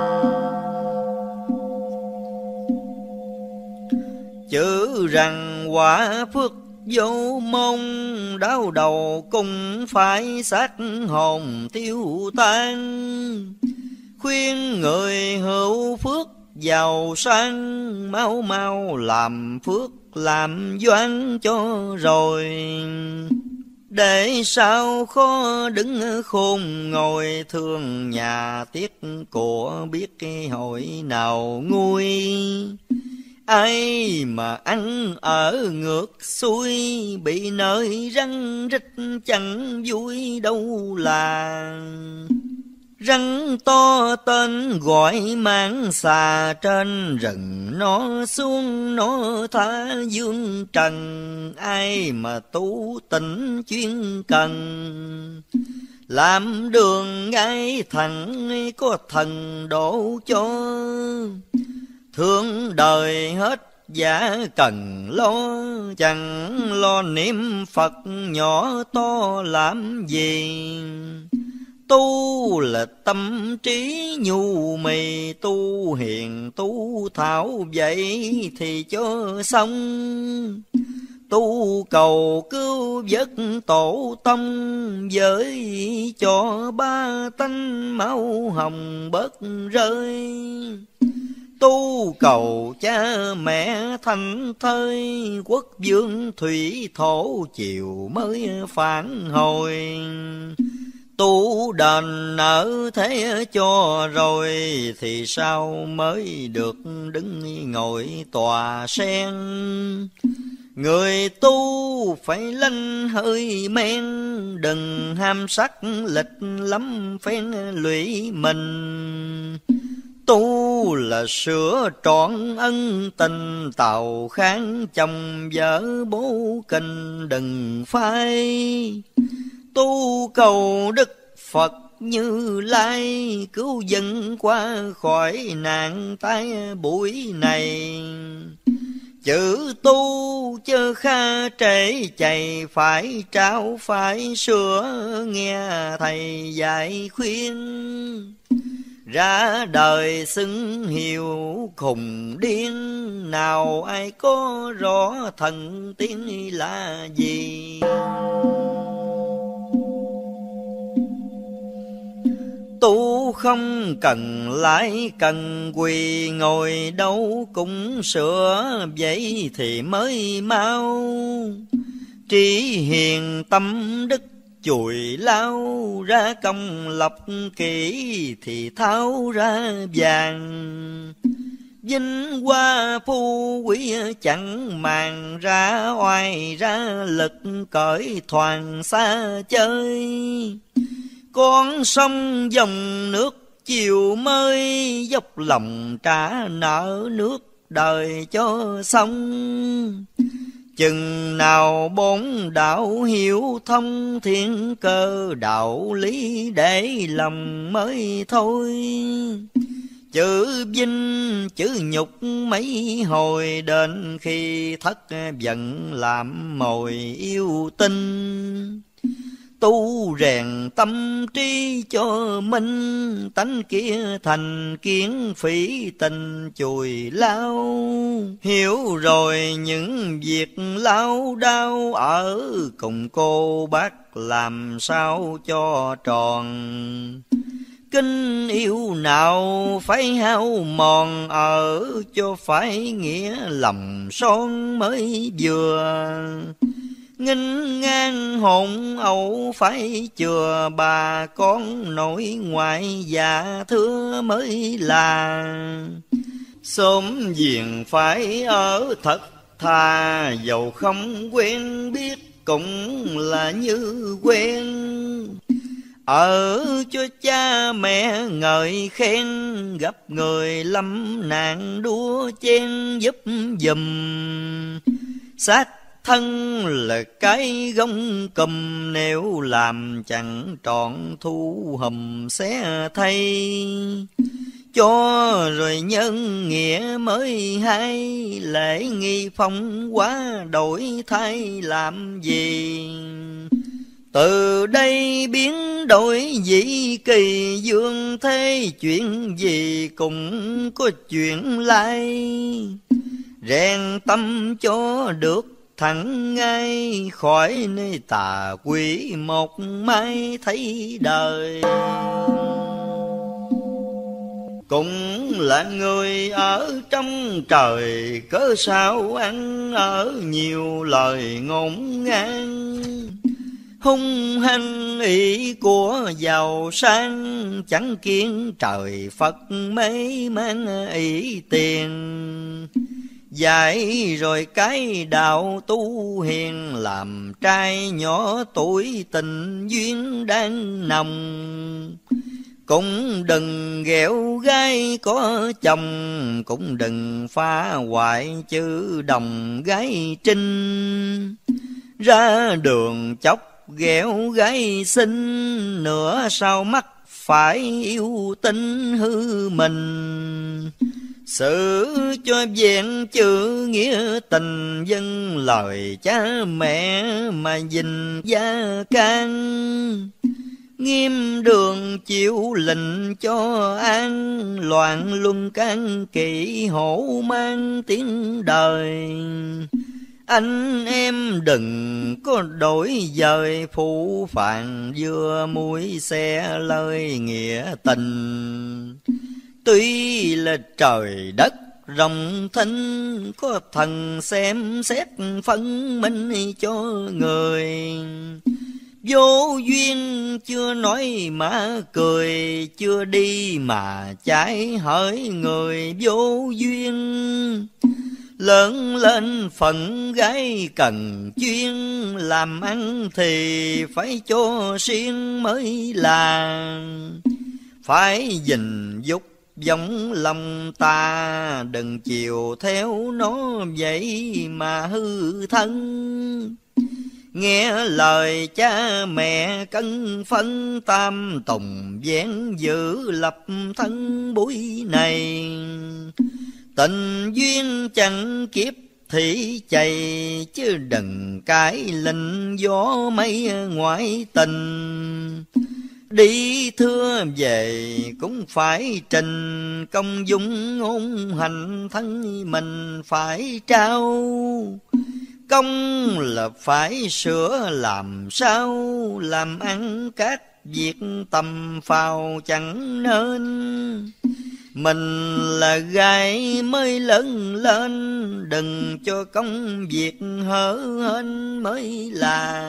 Speaker 1: Chữ rằng quả phước vô mong, đau đầu cũng phải xác hồn tiêu tan. Khuyên người hữu phước giàu sang, mau mau làm phước làm doan cho rồi. Để sao khó đứng khôn ngồi, thương nhà tiếc của biết hội nào nguôi. Ai mà ăn ở ngược xuôi, bị nơi răng rít chẳng vui đâu là. Rắn to tên gọi mang xà, trên rừng nó xuống nó tha dương trần. Ai mà tu tịnh chuyên cần, làm đường ngay thẳng có thần độ cho. Thương đời hết giả cần lo, chẳng lo niệm Phật nhỏ to làm gì. Tu là tâm trí nhu mì, tu hiền tu thảo vậy thì cho xong. Tu cầu cứu vớt tổ tông, với cho ba tánh máu hồng bớt rơi. Tu cầu cha mẹ thành thơi, quốc vương thủy thổ chiều mới phản hồi. Tu đền nợ thế cho rồi, thì sao mới được đứng ngồi tòa sen. Người tu phải lanh hơi men, đừng ham sắc lịch lắm phen lụy mình. Tu là sửa trọn ân tình, tàu kháng chồng vợ bố kinh đừng phai. Tu cầu Đức Phật Như Lai, cứu dân qua khỏi nạn tai bụi này. Chữ tu chớ kha trễ chạy, phải trao phải sửa nghe thầy dạy khuyên. Ra đời xưng hiệu khùng điên, nào ai có rõ thần tiên là gì. Tu không cần lãi cần quỳ, ngồi đâu cũng sửa vậy thì mới mau. Trí hiền tâm đức chùi lao, ra công lọc kỹ thì tháo ra vàng. Vinh hoa phú quý chẳng màng, ra oai ra lực cởi thoảng xa chơi. Con sông dòng nước chiều mới, dốc lòng trả nợ nước đời cho xong. Chừng nào bốn đạo hiểu thông, thiên cơ đạo lý để lòng mới thôi. Chữ vinh chữ nhục mấy hồi, đến khi thất giận làm mồi yêu tinh. tu rèn tâm trí cho minh, tánh kia thành kiến phỉ tình chùi lao. Hiểu rồi những việc lao đao, ở cùng cô bác làm sao cho tròn. Kinh yêu nào phải hao mòn, ở cho phải nghĩa lòng son mới vừa. Nghinh ngang hồn ẩu phải chừa, bà con nội ngoại dạ thưa mới là. Sớm giềng phải ở thật thà, dầu không quen biết cũng là như quen. Ở cho cha mẹ ngợi khen, gặp người lâm nạn đua chen giúp giùm. Xác thân là cái gông cùm, nếu làm chẳng trọn thu hùm xé thay. Cho rồi nhân nghĩa mới hay, lễ nghi phong quá đổi thay làm gì. Từ đây biến đổi dĩ kỳ, dương thế chuyện gì cũng có chuyện lai. Rèn tâm cho được thẳng ngay, khỏi nơi tà quỷ một mai thấy đời. Cũng là người ở trong trời, cớ sao ăn ở nhiều lời ngôn ngang. Hung hăng ý của giàu sang, chẳng kiến trời Phật mấy mang ý tiền. Dạy rồi cái đạo tu hiền, làm trai nhỏ tuổi tình duyên đang nồng. Cũng đừng ghẹo gái có chồng, cũng đừng phá hoại chữ đồng gái trinh. Ra đường chốc ghẹo gái xinh, nửa sau mắt phải yêu tinh hư mình. Xử cho vẹn chữ nghĩa tình, dân lời cha mẹ mà gìn gia can. Nghiêm đường chịu lệnh cho an, loạn luân can kỵ hổ mang tiếng đời. Anh em đừng có đổi dời, phụ phàng vừa mũi xe lời nghĩa tình. Tuy là trời đất rộng thinh, có thần xem xét phân minh cho người. Vô duyên chưa nói mà cười, chưa đi mà trái hỡi người vô duyên. Lớn lên phận gái cần chuyên, làm ăn thì phải cho riêng mới là. Phải gìn dục giống lòng ta, đừng chiều theo nó vậy mà hư thân. Nghe lời cha mẹ cân phân, tam tùng vén giữ lập thân buổi này. Tình duyên chẳng kiếp thị chày, chứ đừng cái lệnh gió mây ngoại tình. Đi thưa về cũng phải trình, công dung ngôn hành thân mình phải trao. Công là phải sửa làm sao, làm ăn các việc tầm phào chẳng nên. Mình là gái mới lớn lên, đừng cho công việc hở hên mới là.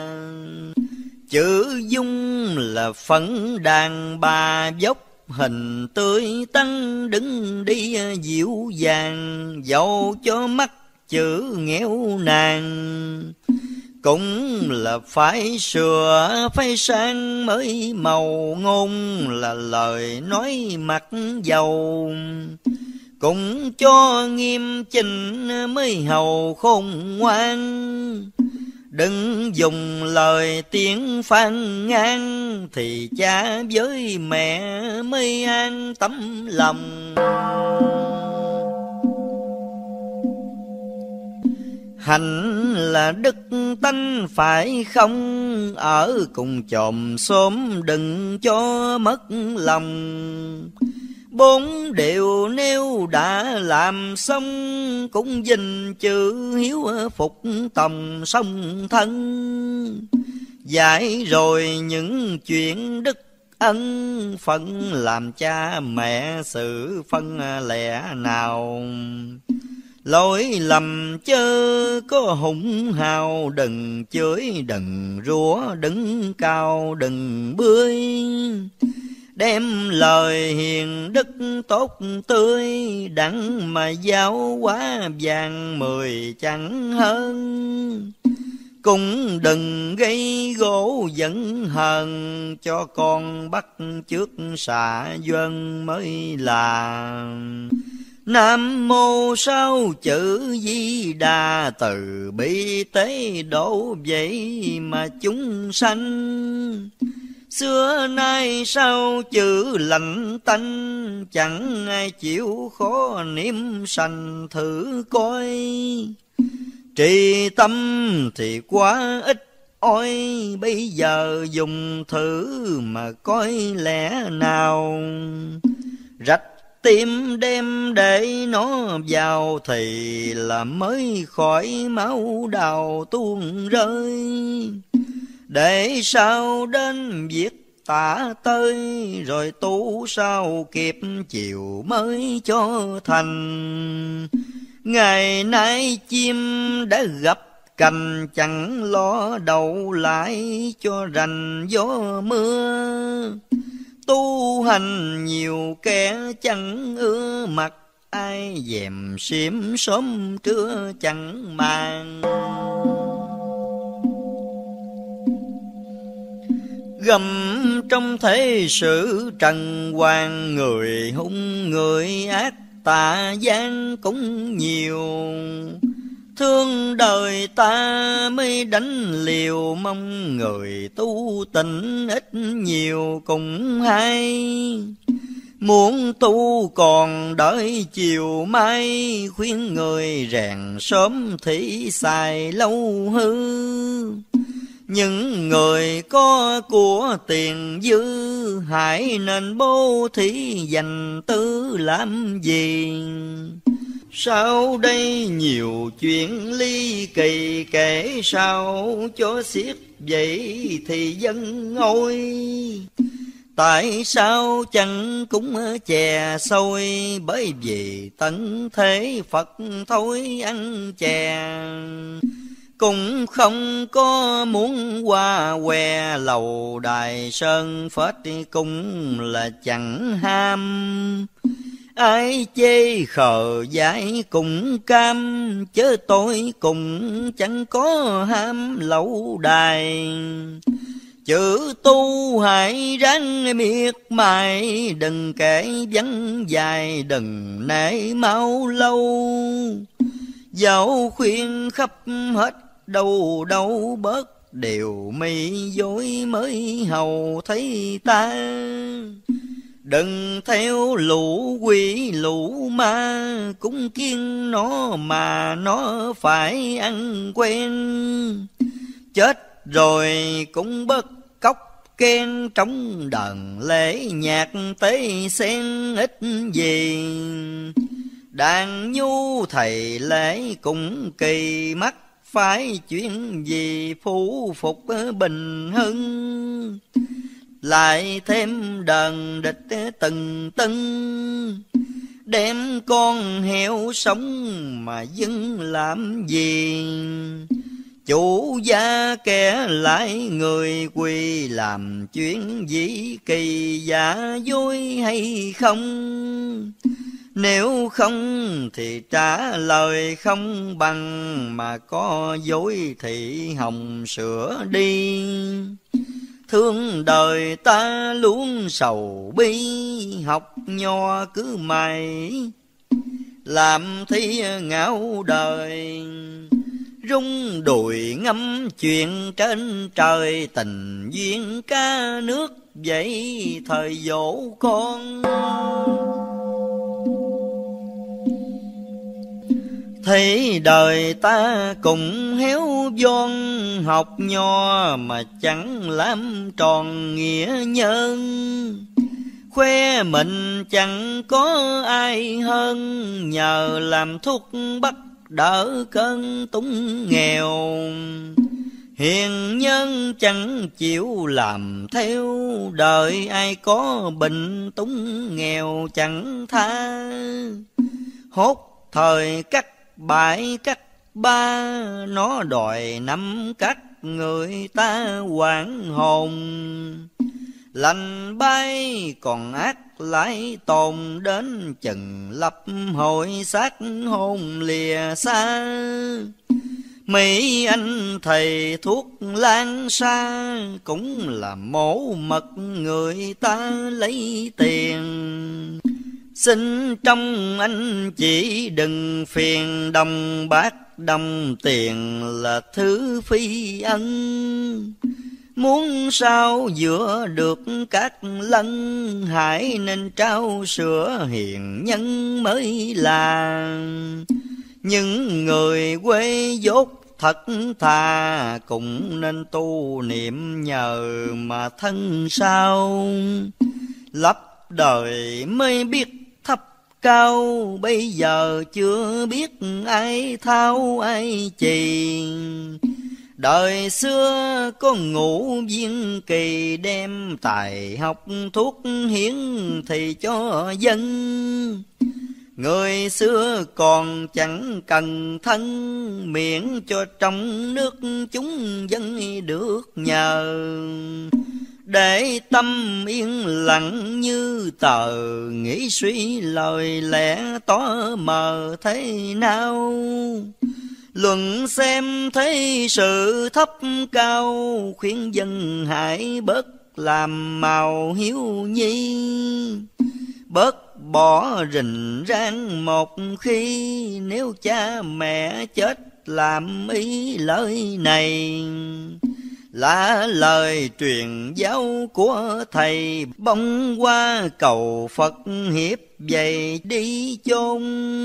Speaker 1: Chữ dung là phấn đàn bà dốc, hình tươi tắn đứng đi dịu dàng. Dẫu cho mắt chữ nghèo nàn, cũng là phải sửa phải sang mới màu. Ngôn là lời nói mặt dầu, cũng cho nghiêm chỉnh mới hầu khôn ngoan. Đừng dùng lời tiếng phàn nàn, thì cha với mẹ mới an tấm lòng. Hạnh là đức tánh phải không, ở cùng chòm xóm đừng cho mất lòng. Bốn điều nếu đã làm xong, cũng dình chữ hiếu phục tòng song thân. Dạy rồi những chuyện đức ân, phận làm cha mẹ sự phân lẻ nào. Lỗi lầm chớ có hùng hào, đừng chửi đừng rủa, đứng cao đừng bươi. Đem lời hiền đức tốt tươi, đặng mà giáo hóa vàng mười chẳng hơn. Cũng đừng gây gỗ giận hờn, cho con bắt trước xạ dân mới là. Nam mô sáu chữ Di Đà, từ bi tế độ vậy mà chúng sanh. Xưa nay sao chữ lạnh tanh, chẳng ai chịu khó niệm sanh thử coi. Trì tâm thì quá ít ôi, bây giờ dùng thử mà coi lẽ nào. Rạch tim đem để nó vào, thì là mới khỏi máu đào tuôn rơi. Để sao đến việc tả tơi, rồi tu sao kịp chiều mới cho thành. Ngày nay chim đã gặp cành, chẳng lo đậu lại cho rành gió mưa. Tu hành nhiều kẻ chẳng ưa mặt, ai dèm xiêm sớm trưa chẳng màng. Gầm trong thế sự trần hoàng, người hung người ác tà gian cũng nhiều. Thương đời ta mới đánh liều, mong người tu tịnh ít nhiều cũng hay. Muốn tu còn đợi chiều mai, khuyên người rèn sớm thì xài lâu hư. Những người có của tiền dư, hãy nên bố thí dành tư làm gì. Sau đây nhiều chuyện ly kỳ, kể sao cho xiết vậy thì dân ôi. Tại sao chẳng cũng chè xôi, bởi vì tận thế Phật thôi ăn chè. Cũng không có muốn qua què, lầu đài sơn phết cũng là chẳng ham. Ai chê khờ dại cũng cam, chớ tôi cũng chẳng có ham lẩu đài. Chữ tu hãy ráng miệt mài, đừng kể vắng dài, đừng nể mau lâu. Dẫu khuyên khắp hết đâu đâu bớt, điều mi dối mới hầu thấy ta. Đừng theo lũ quỷ lũ ma, cũng kiêng nó mà nó phải ăn quen. Chết rồi cũng bớt cóc khen, trong đờn lễ nhạc tế sen ít gì. Đàn nhu thầy lễ cũng kỳ mắt, phải chuyện gì phú phục bình hưng. Lại thêm đờn địch từng tưng, đem con heo sống mà dưng làm gì. Chủ gia kẻ lại người quỳ, làm chuyện gì kỳ giả dối hay không. Nếu không thì trả lời không bằng, mà có dối thì hồng sửa đi. Thương đời ta luôn sầu bi, học nho cứ mày làm thi ngạo đời. Rung đùi ngâm chuyện trên trời, tình duyên ca nước vậy thời dỗ con. Thấy đời ta cùng héo von, học nho mà chẳng làm tròn nghĩa nhân. Khoe mình chẳng có ai hơn, nhờ làm thuốc bắc đỡ cơn túng nghèo. Hiền nhân chẳng chịu làm theo, đời ai có bệnh túng nghèo chẳng tha. Hốt thời cắt bãi cắt ba, nó đòi nắm cắt người ta hoảng hồn. Lành bay còn ác lại tồn, đến chừng lập hội xác hôn lìa xa. Mấy anh thầy thuốc lan xa, cũng là mổ mật người ta lấy tiền. Xin trong anh chỉ đừng phiền, đồng bạc đồng tiền là thứ phi ân. Muốn sao giữa được các lân, hãy nên trao sữa hiền nhân mới là. Những người quê dốt thật thà, cũng nên tu niệm nhờ mà thân sao. Lấp đời mới biết thấp cao, bây giờ chưa biết ai thao ai chì. Đời xưa có ngũ viên kỳ, đem tài học thuốc hiến thì cho dân. Người xưa còn chẳng cần thân, miễn cho trong nước chúng dân được nhờ. Để tâm yên lặng như tờ, nghĩ suy lời lẽ tỏ mờ thế nào. Luận xem thấy sự thấp cao, khuyên dân hãy bớt làm màu hiếu nhi. Bớt bỏ rình rang một khi, nếu cha mẹ chết làm ý lời này. Là lời truyền giáo của thầy, bông qua cầu Phật hiếp vậy đi chôn.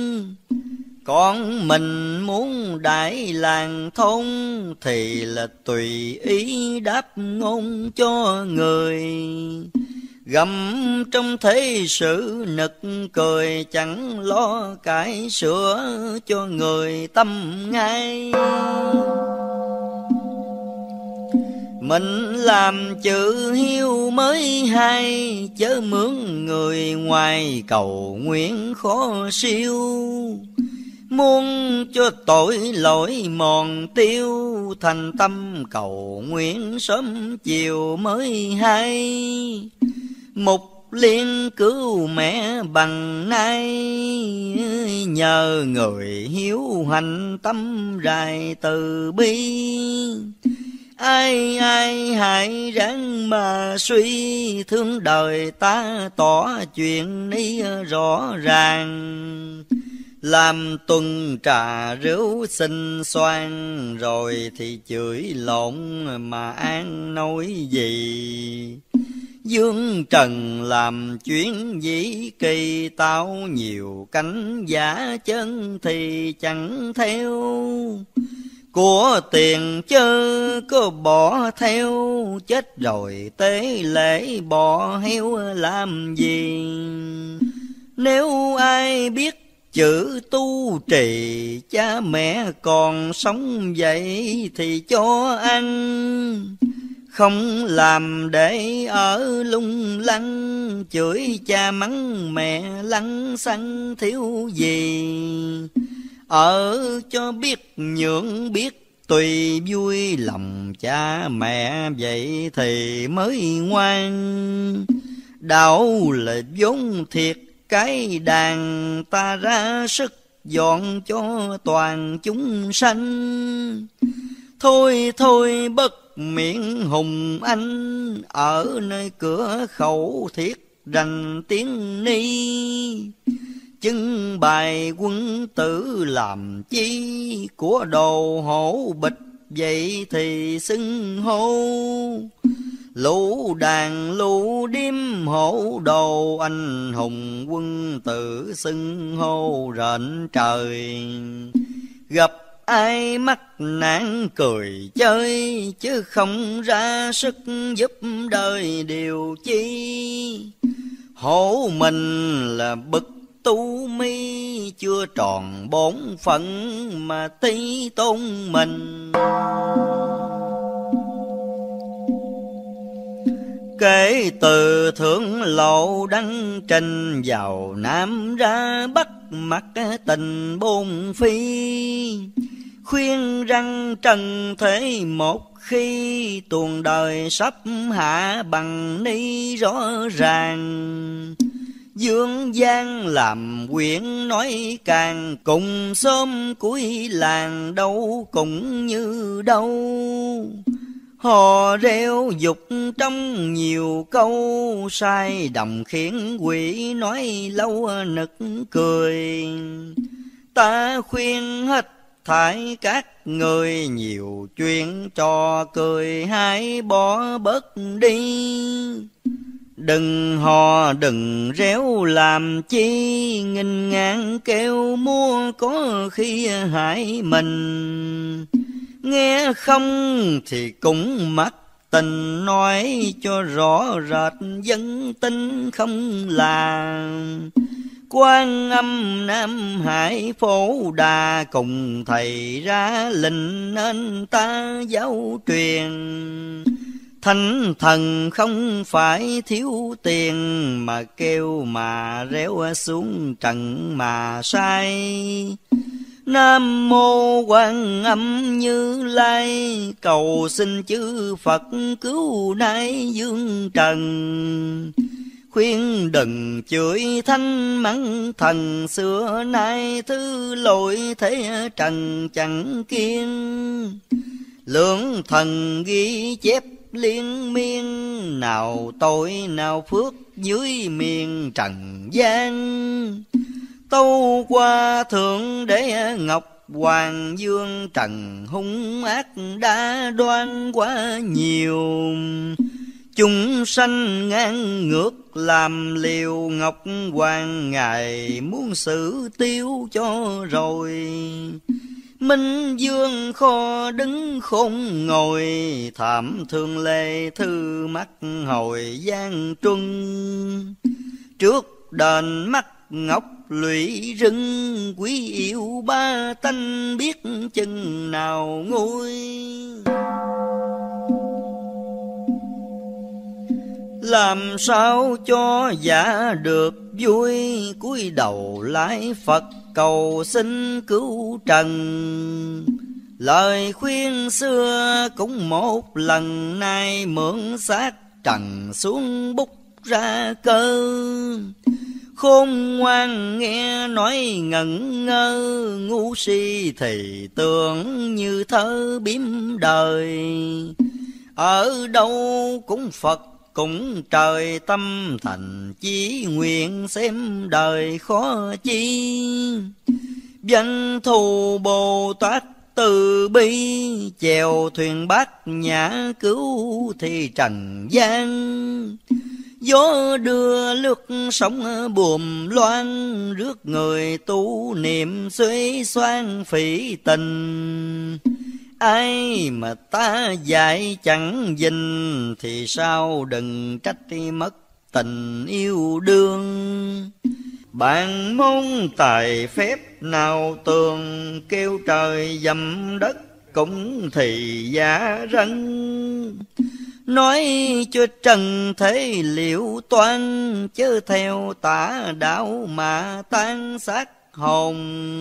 Speaker 1: Con mình muốn đại làng thôn, thì là tùy ý đáp ngôn cho người. Gầm trong thế sự nực cười, chẳng lo cải sửa cho người tâm ngay. Mình làm chữ hiếu mới hay, chớ mướn người ngoài cầu nguyện khó siêu. Muốn cho tội lỗi mòn tiêu, thành tâm cầu nguyện sớm chiều mới hay. Mục liên cứu mẹ bằng nay, nhờ người hiếu hành tâm rài từ bi. Ai ai hãy ráng mà suy, thương đời ta tỏ chuyện ni rõ ràng. Làm tuần trà rượu xinh xoan, rồi thì chửi lộn mà an nói gì. Dương trần làm chuyến dĩ kỳ, tao nhiều cánh giả chân thì chẳng theo. Của tiền chớ có bỏ theo, chết rồi tế lễ bỏ heo làm gì. Nếu ai biết chữ tu trì, cha mẹ còn sống vậy thì cho ăn. Không làm để ở lung lăng, chửi cha mắng mẹ lăng xăng thiếu gì. Ở cho biết nhượng biết tùy vui, lòng cha mẹ vậy thì mới ngoan. Đạo là vốn thiệt cái đàn, ta ra sức dọn cho toàn chúng sanh. Thôi thôi bất miệng hùng anh, ở nơi cửa khẩu thiết rành tiếng ni. Chứng bài quân tử làm chi, của đồ hổ bịch vậy thì xưng hô. Lũ đàn lũ điếm hổ đồ, anh hùng quân tử xưng hô rện trời. gặp ai mắc nạn cười chơi, chứ không ra sức giúp đời điều chi. Hổ mình là bậc tu mi, chưa tròn bổn phận mà tí tôn mình. Kể từ thượng lộ đăng trình, vào Nam ra Bắc mặc tình bôn phi. Khuyên rằng trần thế một khi, tuồng đời sắp hạ bằng ni rõ ràng. Dương gian làm quyển nói càng, cùng xóm cuối làng đâu cũng như đâu. Hò reo dục trong nhiều câu, sai đồng khiến quỷ nói lâu nực cười. Ta khuyên hết thải các người, nhiều chuyện trò cười hãy bỏ bớt đi. Đừng hò đừng réo làm chi, nghinh ngang kêu mua có khi hại mình. Nghe không thì cũng mắc tình, nói cho rõ rệt dân tin không làm. Quan Âm Nam Hải Phổ Đà, cùng thầy ra lệnh nên ta giáo truyền. Thánh thần không phải thiếu tiền, mà kêu mà réo xuống trần mà sai. Nam mô Quan Âm Như Lai, cầu xin chư Phật cứu nay dương trần. Khuyên đừng chửi thanh mắng thần, xưa nay thứ lỗi thế trần chẳng kiên. Lượng thần ghi chép liên miên, nào tội nào phước dưới miền trần gian. Tâu qua thượng đế ngọc hoàng dương, trần hung ác đã đoan quá nhiều. Chúng sanh ngang ngược làm liều, ngọc hoàng ngài muốn xử tiêu cho rồi. Minh dương kho đứng khôn ngồi, thảm thương lê thư mắt hồi gian truân. Trước đền mắt ngọc lụy rừng, quý yêu ba tanh biết chừng nào nguôi. Làm sao cho giả được vui, cúi đầu lại Phật cầu xin cứu trần. Lời khuyên xưa cũng một lần, nay mượn xác trần xuống bút ra cơ. Khôn ngoan nghe nói ngẩn ngơ, ngu si thì tưởng như thơ biếm đời. Ở đâu cũng Phật cũng trời, tâm thành chí nguyện xem đời khó chi. Văn thù Bồ Tát từ bi, chèo thuyền bát nhã cứu thì trần gian. Gió đưa lướt sóng buồm loan, rước người tu niệm xuế xoan phỉ tình. Ai mà ta dạy chẳng dình, thì sao đừng trách mất tình yêu đương. Bạn môn tài phép nào tường, kêu trời dầm đất cũng thì giả rân. Nói cho trần thế liệu toan, chớ theo tả đạo mà tan xác hồn.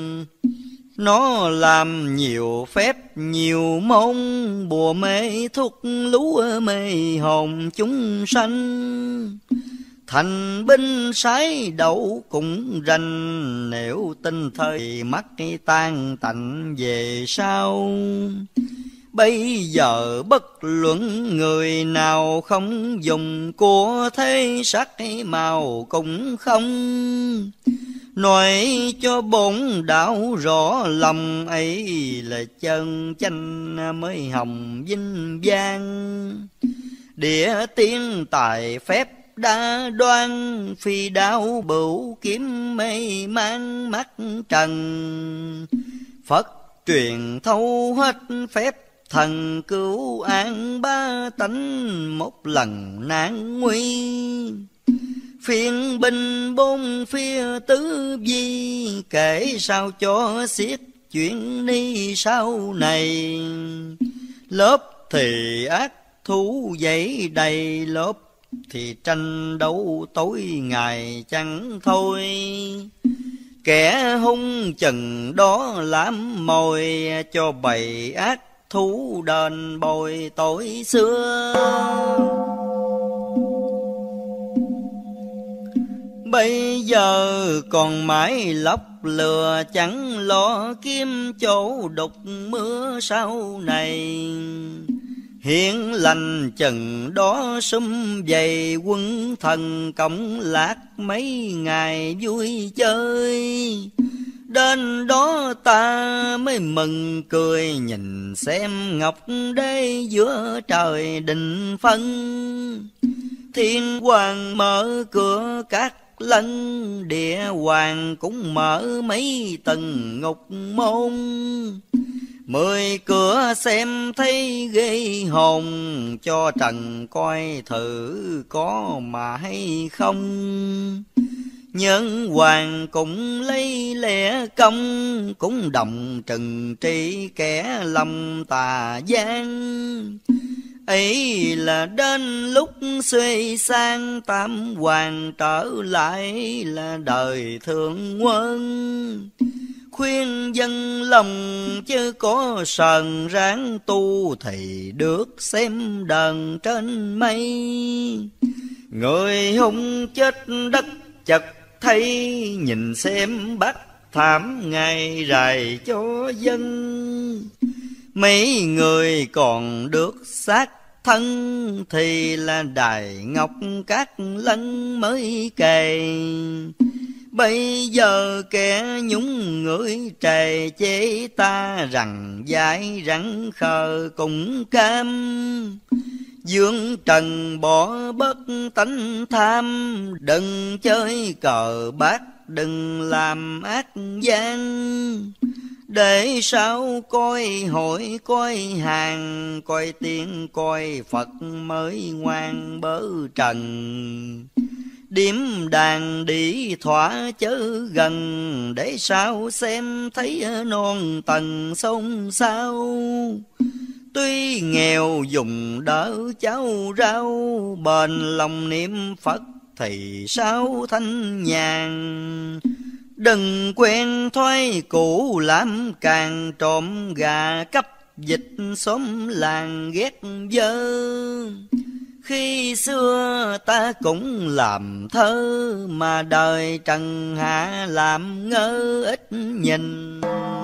Speaker 1: Nó làm nhiều phép nhiều môn, bùa mê thuốc lú mê hồn chúng sanh. Thành binh sái đậu cũng rành, nếu tin thời mắt tan tạnh về sau. Bây giờ bất luận người nào không dùng của thế sắc màu cũng không. Nói cho bổn đạo rõ lòng ấy, là chân chánh mới hồng vinh vang. Địa tiên tài phép đa đoan, phi đao bửu kiếm mê mang mắt trần. Phật truyền thấu hết phép thần cứu an ba tánh một lần nan nguy. Phiên binh bốn phía tứ vi, kể sao cho xiết chuyện ni sau này. Lớp thì ác thú dậy đầy, lớp thì tranh đấu tối ngày chẳng thôi. Kẻ hung chừng đó làm mồi, cho bầy ác thú đền bồi tội xưa. Bây giờ còn mãi lóc lừa, chẳng lo kiếm chỗ đục mưa sau này. Hiện lành chừng đó sum vầy, quân thần cộng lạc mấy ngày vui chơi. Đến đó ta mới mừng cười, nhìn xem ngọc đế giữa trời định phân. Thiên hoàng mở cửa các lân, địa hoàng cũng mở mấy tầng ngục môn. Mười cửa xem thấy ghê hồn, cho trần coi thử có mà hay không. Nhân hoàng cũng lấy lẽ công, cũng đồng trừng trị kẻ lòng tà gian. Ấy là đến lúc xuê sang, tam hoàng trở lại là đời thượng quân. Khuyên dân lòng chứ có sờn, ráng tu thì được xem đờn trên mây. Người hung chết đất chật thấy, nhìn xem bắt thảm ngày rày cho dân. Mấy người còn được xác thân, thì là đài ngọc các lân mới kề. Bây giờ kẻ nhúng người trề chế ta, rằng dại rắn khờ cũng cam. Dương trần bỏ bất tánh tham, đừng chơi cờ bạc, đừng làm ác gian. Để sao coi hội coi hàng, coi tiên coi Phật mới ngoan bớ trần. Điểm đàn đi thỏa chớ gần, để sao xem thấy non tầng sông sao. Tuy nghèo dùng đỡ cháu rau, bền lòng niệm Phật thì sao thanh nhàn. Đừng quen thói cũ làm càng, trộm gà cắp dịch xóm làng ghét dơ. Khi xưa ta cũng làm thơ, mà đời trần hạ làm ngơ ít nhìn.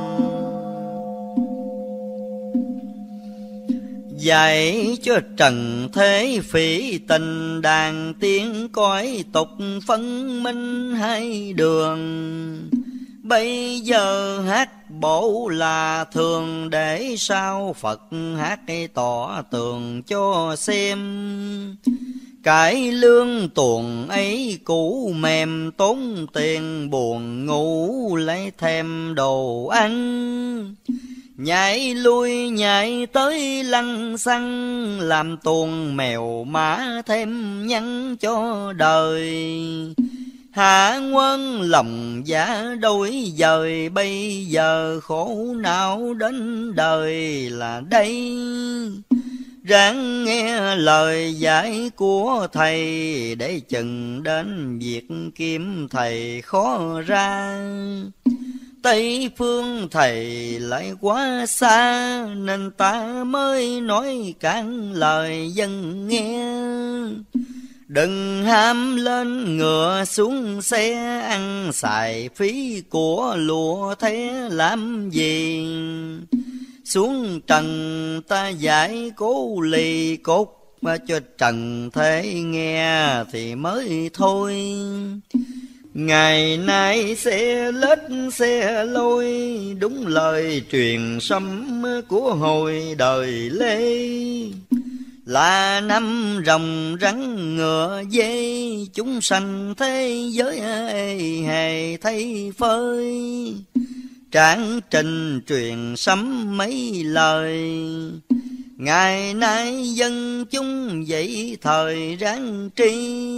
Speaker 1: Dạy cho trần thế phỉ tình, đàn tiếng cõi tục phân minh hai đường. Bây giờ hát bổ là thường, để sao Phật hát tỏ tường cho xem. Cải lương tuồng ấy cũ mềm, tốn tiền buồn ngủ lấy thêm đồ ăn. Nhảy lui nhảy tới lăng xăng, làm tuồng mèo mã thêm nhăn cho đời. Hạ quân lòng giá đôi dời, bây giờ khổ não đến đời là đây. Ráng nghe lời dạy của thầy, để chừng đến việc kiếm thầy khó ra. Tây phương thầy lại quá xa, nên ta mới nói cạn lời dân nghe. Đừng ham lên ngựa xuống xe, ăn xài phí của lụa thế làm gì. Xuống trần ta giải cố lì cốt, mà cho trần thế nghe thì mới thôi. Ngày nay xe lết xe lôi, đúng lời truyền sấm của hồi đời Lê. Là năm rồng rắn ngựa dê, chúng sanh thế giới ê hề thấy phơi. Tráng trình truyền sấm mấy lời, ngày nay dân chúng dậy thời ráng tri.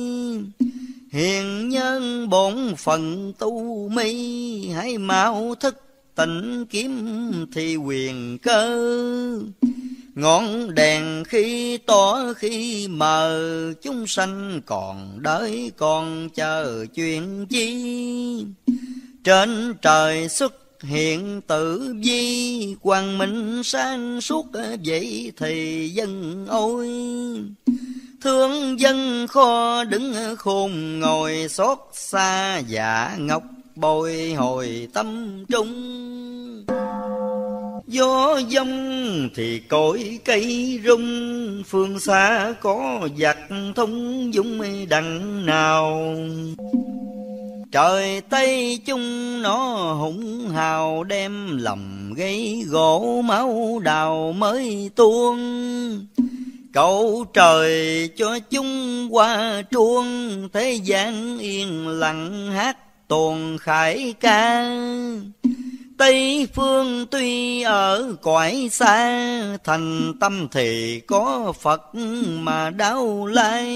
Speaker 1: Hiền nhân bổn phận tu mi, hãy mau thức tỉnh kiếm thì quyền cơ. Ngọn đèn khi tỏ khi mờ, chúng sanh còn đợi còn chờ chuyện chi. Trên trời xuất hiện tử vi, quang minh sáng suốt vậy thì dân ôi. Thương dân kho đứng khôn ngồi, xót xa dạ ngọc bồi hồi tâm trung. Gió giông thì cội cây rung, phương xa có giặc thông dũng đằng nào. Trời Tây chung nó hùng hào, đem lòng gây gỗ máu đào mới tuôn. Cầu trời cho chúng qua truông, thế gian yên lặng hát tuồng khải ca. Tây phương tuy ở cõi xa, thành tâm thì có Phật mà đau lai.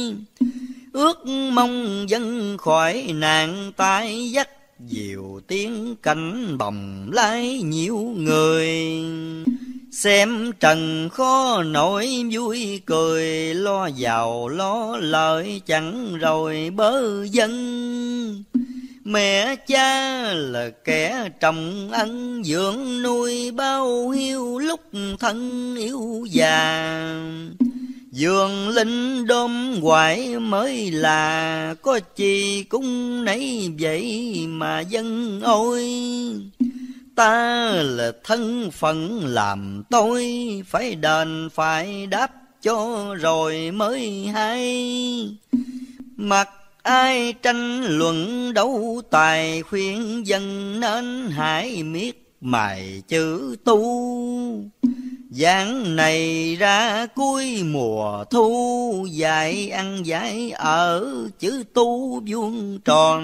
Speaker 1: Ước mong dân khỏi nạn tai dắt, diều tiếng cảnh bồng lái nhiều người. Xem trần khó nổi vui cười, lo giàu lo lợi chẳng rồi bớ dân. Mẹ cha là kẻ trồng ân, dưỡng nuôi bao hiu lúc thân yếu già. Dường linh đom hoài mới là, có chi cũng nấy vậy mà dân ôi. Ta là thân phận làm tôi, phải đền phải đáp cho rồi mới hay. Mặc ai tranh luận đấu tài, khuyên dân nên hãy miết mài chữ tu. Giảng này ra cuối mùa thu, dạy ăn dạy ở chữ tu vuông tròn.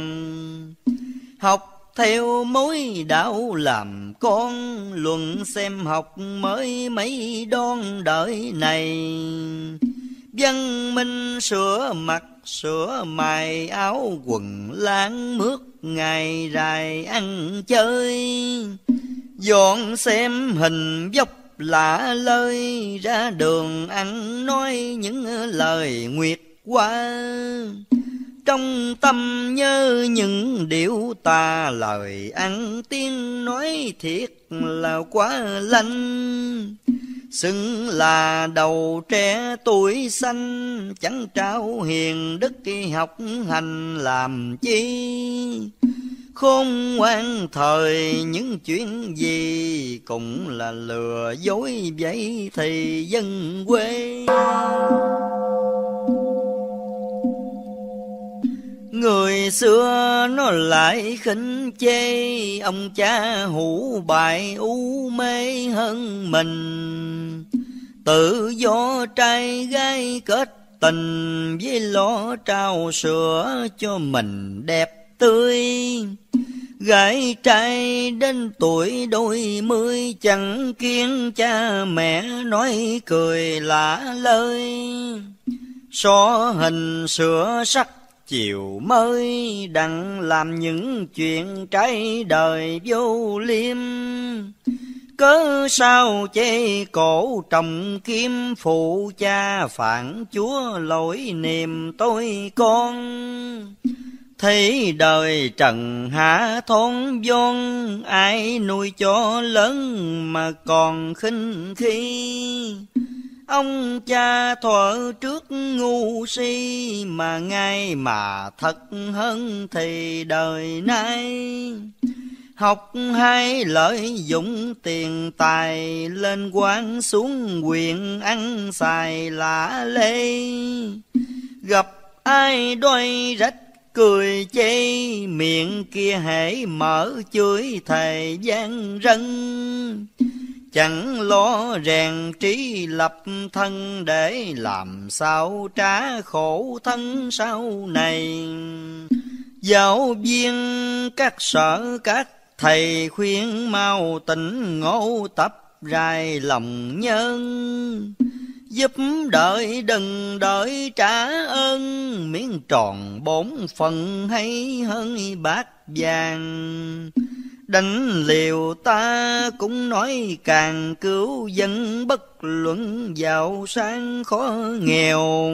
Speaker 1: Học theo mối đạo làm con, luận xem học mới mấy đón đợi này. Văn minh sửa mặt sửa mài, áo quần láng mướt ngày dài ăn chơi. Dọn xem hình dốc lạ lơi, ra đường ăn nói những lời nguyệt qua. Trong tâm nhớ những điệu tà, lời ăn tiếng nói thiệt là quá lanh. Xưng là đầu trẻ tuổi xanh, chẳng trao hiền đức học hành làm chi. Khôn ngoan thời những chuyện gì, cũng là lừa dối vậy thì dân quê. Người xưa nó lại khinh chê, ông cha hủ bại u mê hơn mình. Tự do trai gái kết tình, với lo trao sữa cho mình đẹp tươi. Gái trai đến tuổi đôi mươi, chẳng kiêng cha mẹ nói cười lạ lời. So hình sửa sắc chiều mới, đặng làm những chuyện trái đời vô liêm. Cớ sao chê cổ trọng kiếm, phụ cha phản chúa lỗi niềm tôi con. Thấy đời trần hạ thôn vốn, ai nuôi cho lớn mà còn khinh khi. Ông cha thuở trước ngu si, mà ngay mà thật hơn thì đời nay. Học hay lợi dụng tiền tài, lên quan xuống quyền ăn xài lạ lê. Gặp ai đôi rách cười chê, miệng kia hễ mở chửi thề gian rân. Chẳng lo rèn trí lập thân, để làm sao trả khổ thân sau này. Giáo viên các sở các thầy khuyên mau tỉnh ngộ tập rài lòng nhân, giúp đợi đừng đợi trả ơn, miếng tròn bổn phận hay hơn bát vàng. Đánh liều ta cũng nói càng cứu dân, bất luận giàu sang khó nghèo.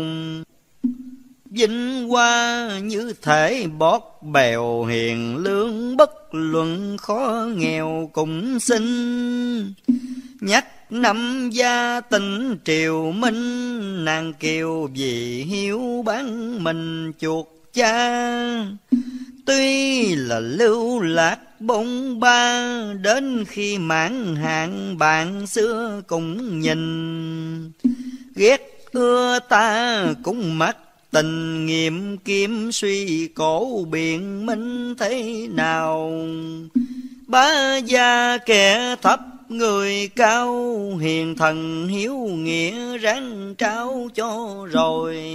Speaker 1: Vinh hoa như thể bót bèo hiền lương, bất luận khó nghèo cũng xin. Nhắc năm gia tình triều minh, nàng kiều vì hiếu bán mình chuột cha. Tuy là lưu lạc bôn ba, đến khi mãn hạn bạn xưa cũng nhìn. Ghét ưa ta cũng mắt tình nghiệm kiếm, suy cổ biện minh thế nào. Bá gia kẻ thấp người cao, hiền thần hiếu nghĩa ráng trao cho rồi.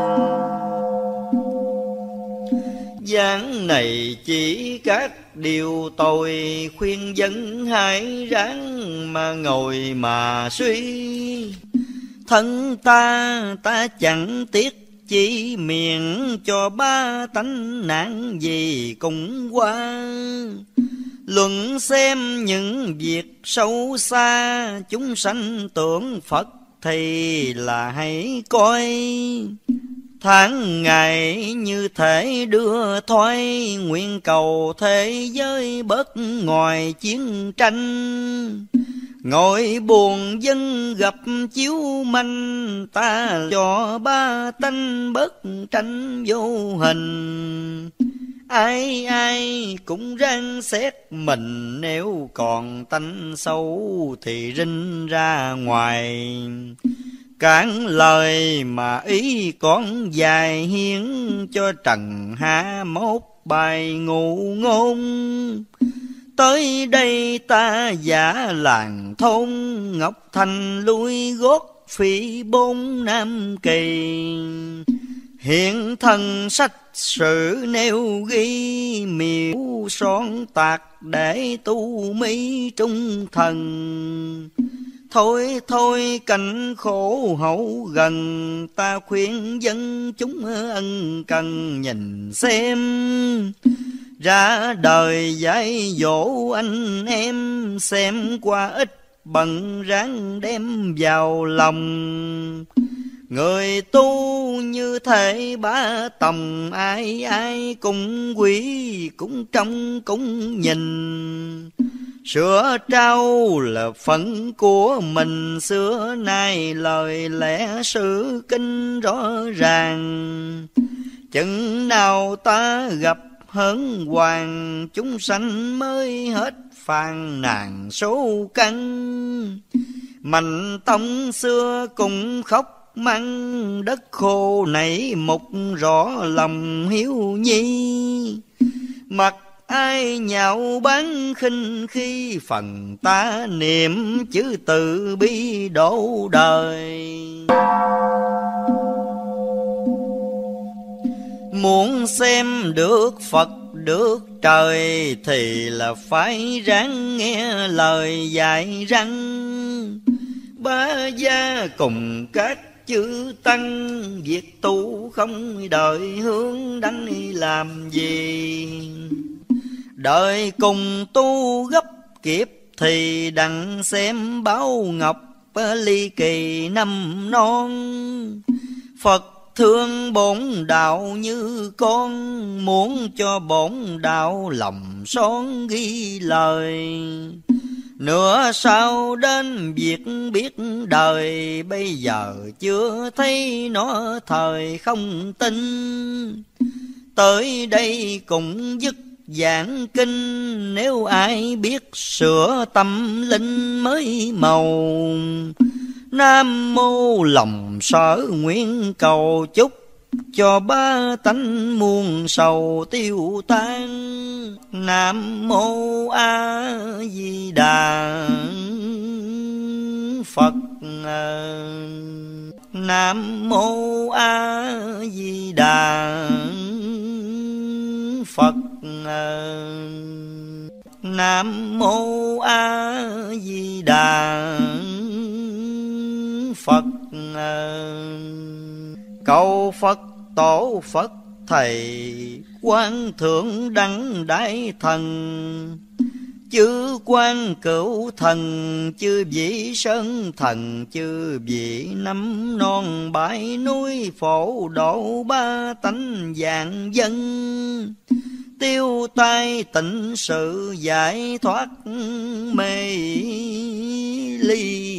Speaker 1: Giảng này chỉ các điều tội, khuyên dân hãy ráng mà ngồi mà suy. Thân ta ta chẳng tiếc chỉ miệng, cho ba tánh nạn gì cũng qua. Luận xem những việc sâu xa, chúng sanh tưởng Phật thì là hãy coi. Tháng ngày như thể đưa thoái, nguyện cầu thế giới bớt ngoài chiến tranh. Ngồi buồn dân gặp chiếu manh, ta cho ba tánh bớt tranh vô hình. Ai ai cũng ráng xét mình, nếu còn tánh xấu thì rinh ra ngoài. Cản lời mà ý con dài hiến, cho trần hạ mốt bài ngụ ngôn. Tới đây ta giả làng thôn, Ngọc Thành lui gót phi bốn Nam Kỳ. Hiện thân sách sử nêu ghi, miêu son tạc để tu mỹ trung thần. Thôi thôi cảnh khổ hậu gần, ta khuyên dân chúng ân cần nhìn xem. Ra đời dạy dỗ anh em, xem qua ít bận ráng đem vào lòng. Người tu như thể bá tòng, ai ai cũng quý cũng trông cũng nhìn. Sửa trao là phận của mình, xưa nay lời lẽ sự kinh rõ ràng. Chừng nào ta gặp hớn hoàng, chúng sanh mới hết phàn nàn số căn. Mạnh tông xưa cũng khóc mắng, đất khô nảy mục rõ lòng hiếu nhi. Mặt ai nhạo báng khinh khi, phần ta niệm chữ từ bi độ đời. Muốn xem được Phật được trời, thì là phải ráng nghe lời dạy răng. Bá gia cùng các chư tăng, việc tu không đợi hướng đánh làm gì. Đợi cùng tu gấp kịp, thì đặng xem báo ngọc ly kỳ năm non. Phật thương bổn đạo như con, muốn cho bổn đạo lòng son ghi lời. Nữa sau đến việc biết đời, bây giờ chưa thấy nó thời không tin. Tới đây cũng dứt giảng kinh, nếu ai biết sửa tâm linh mới màu. Nam mô lòng sở nguyện cầu chúc, cho ba tánh muôn sầu tiêu tan. Nam mô A Di Đà Phật. Nam mô A Di Đà Phật. Nam Mô A Di Đà Phật. Cầu Phật tổ Phật thầy, Quan Thượng Đẳng Đại Thần, chư Quan Cửu Thần, chư vị Sơn Thần, chư vị năm non bãi núi, phổ độ ba tánh vạn dân, tiêu tai tịnh sự, giải thoát mê ly.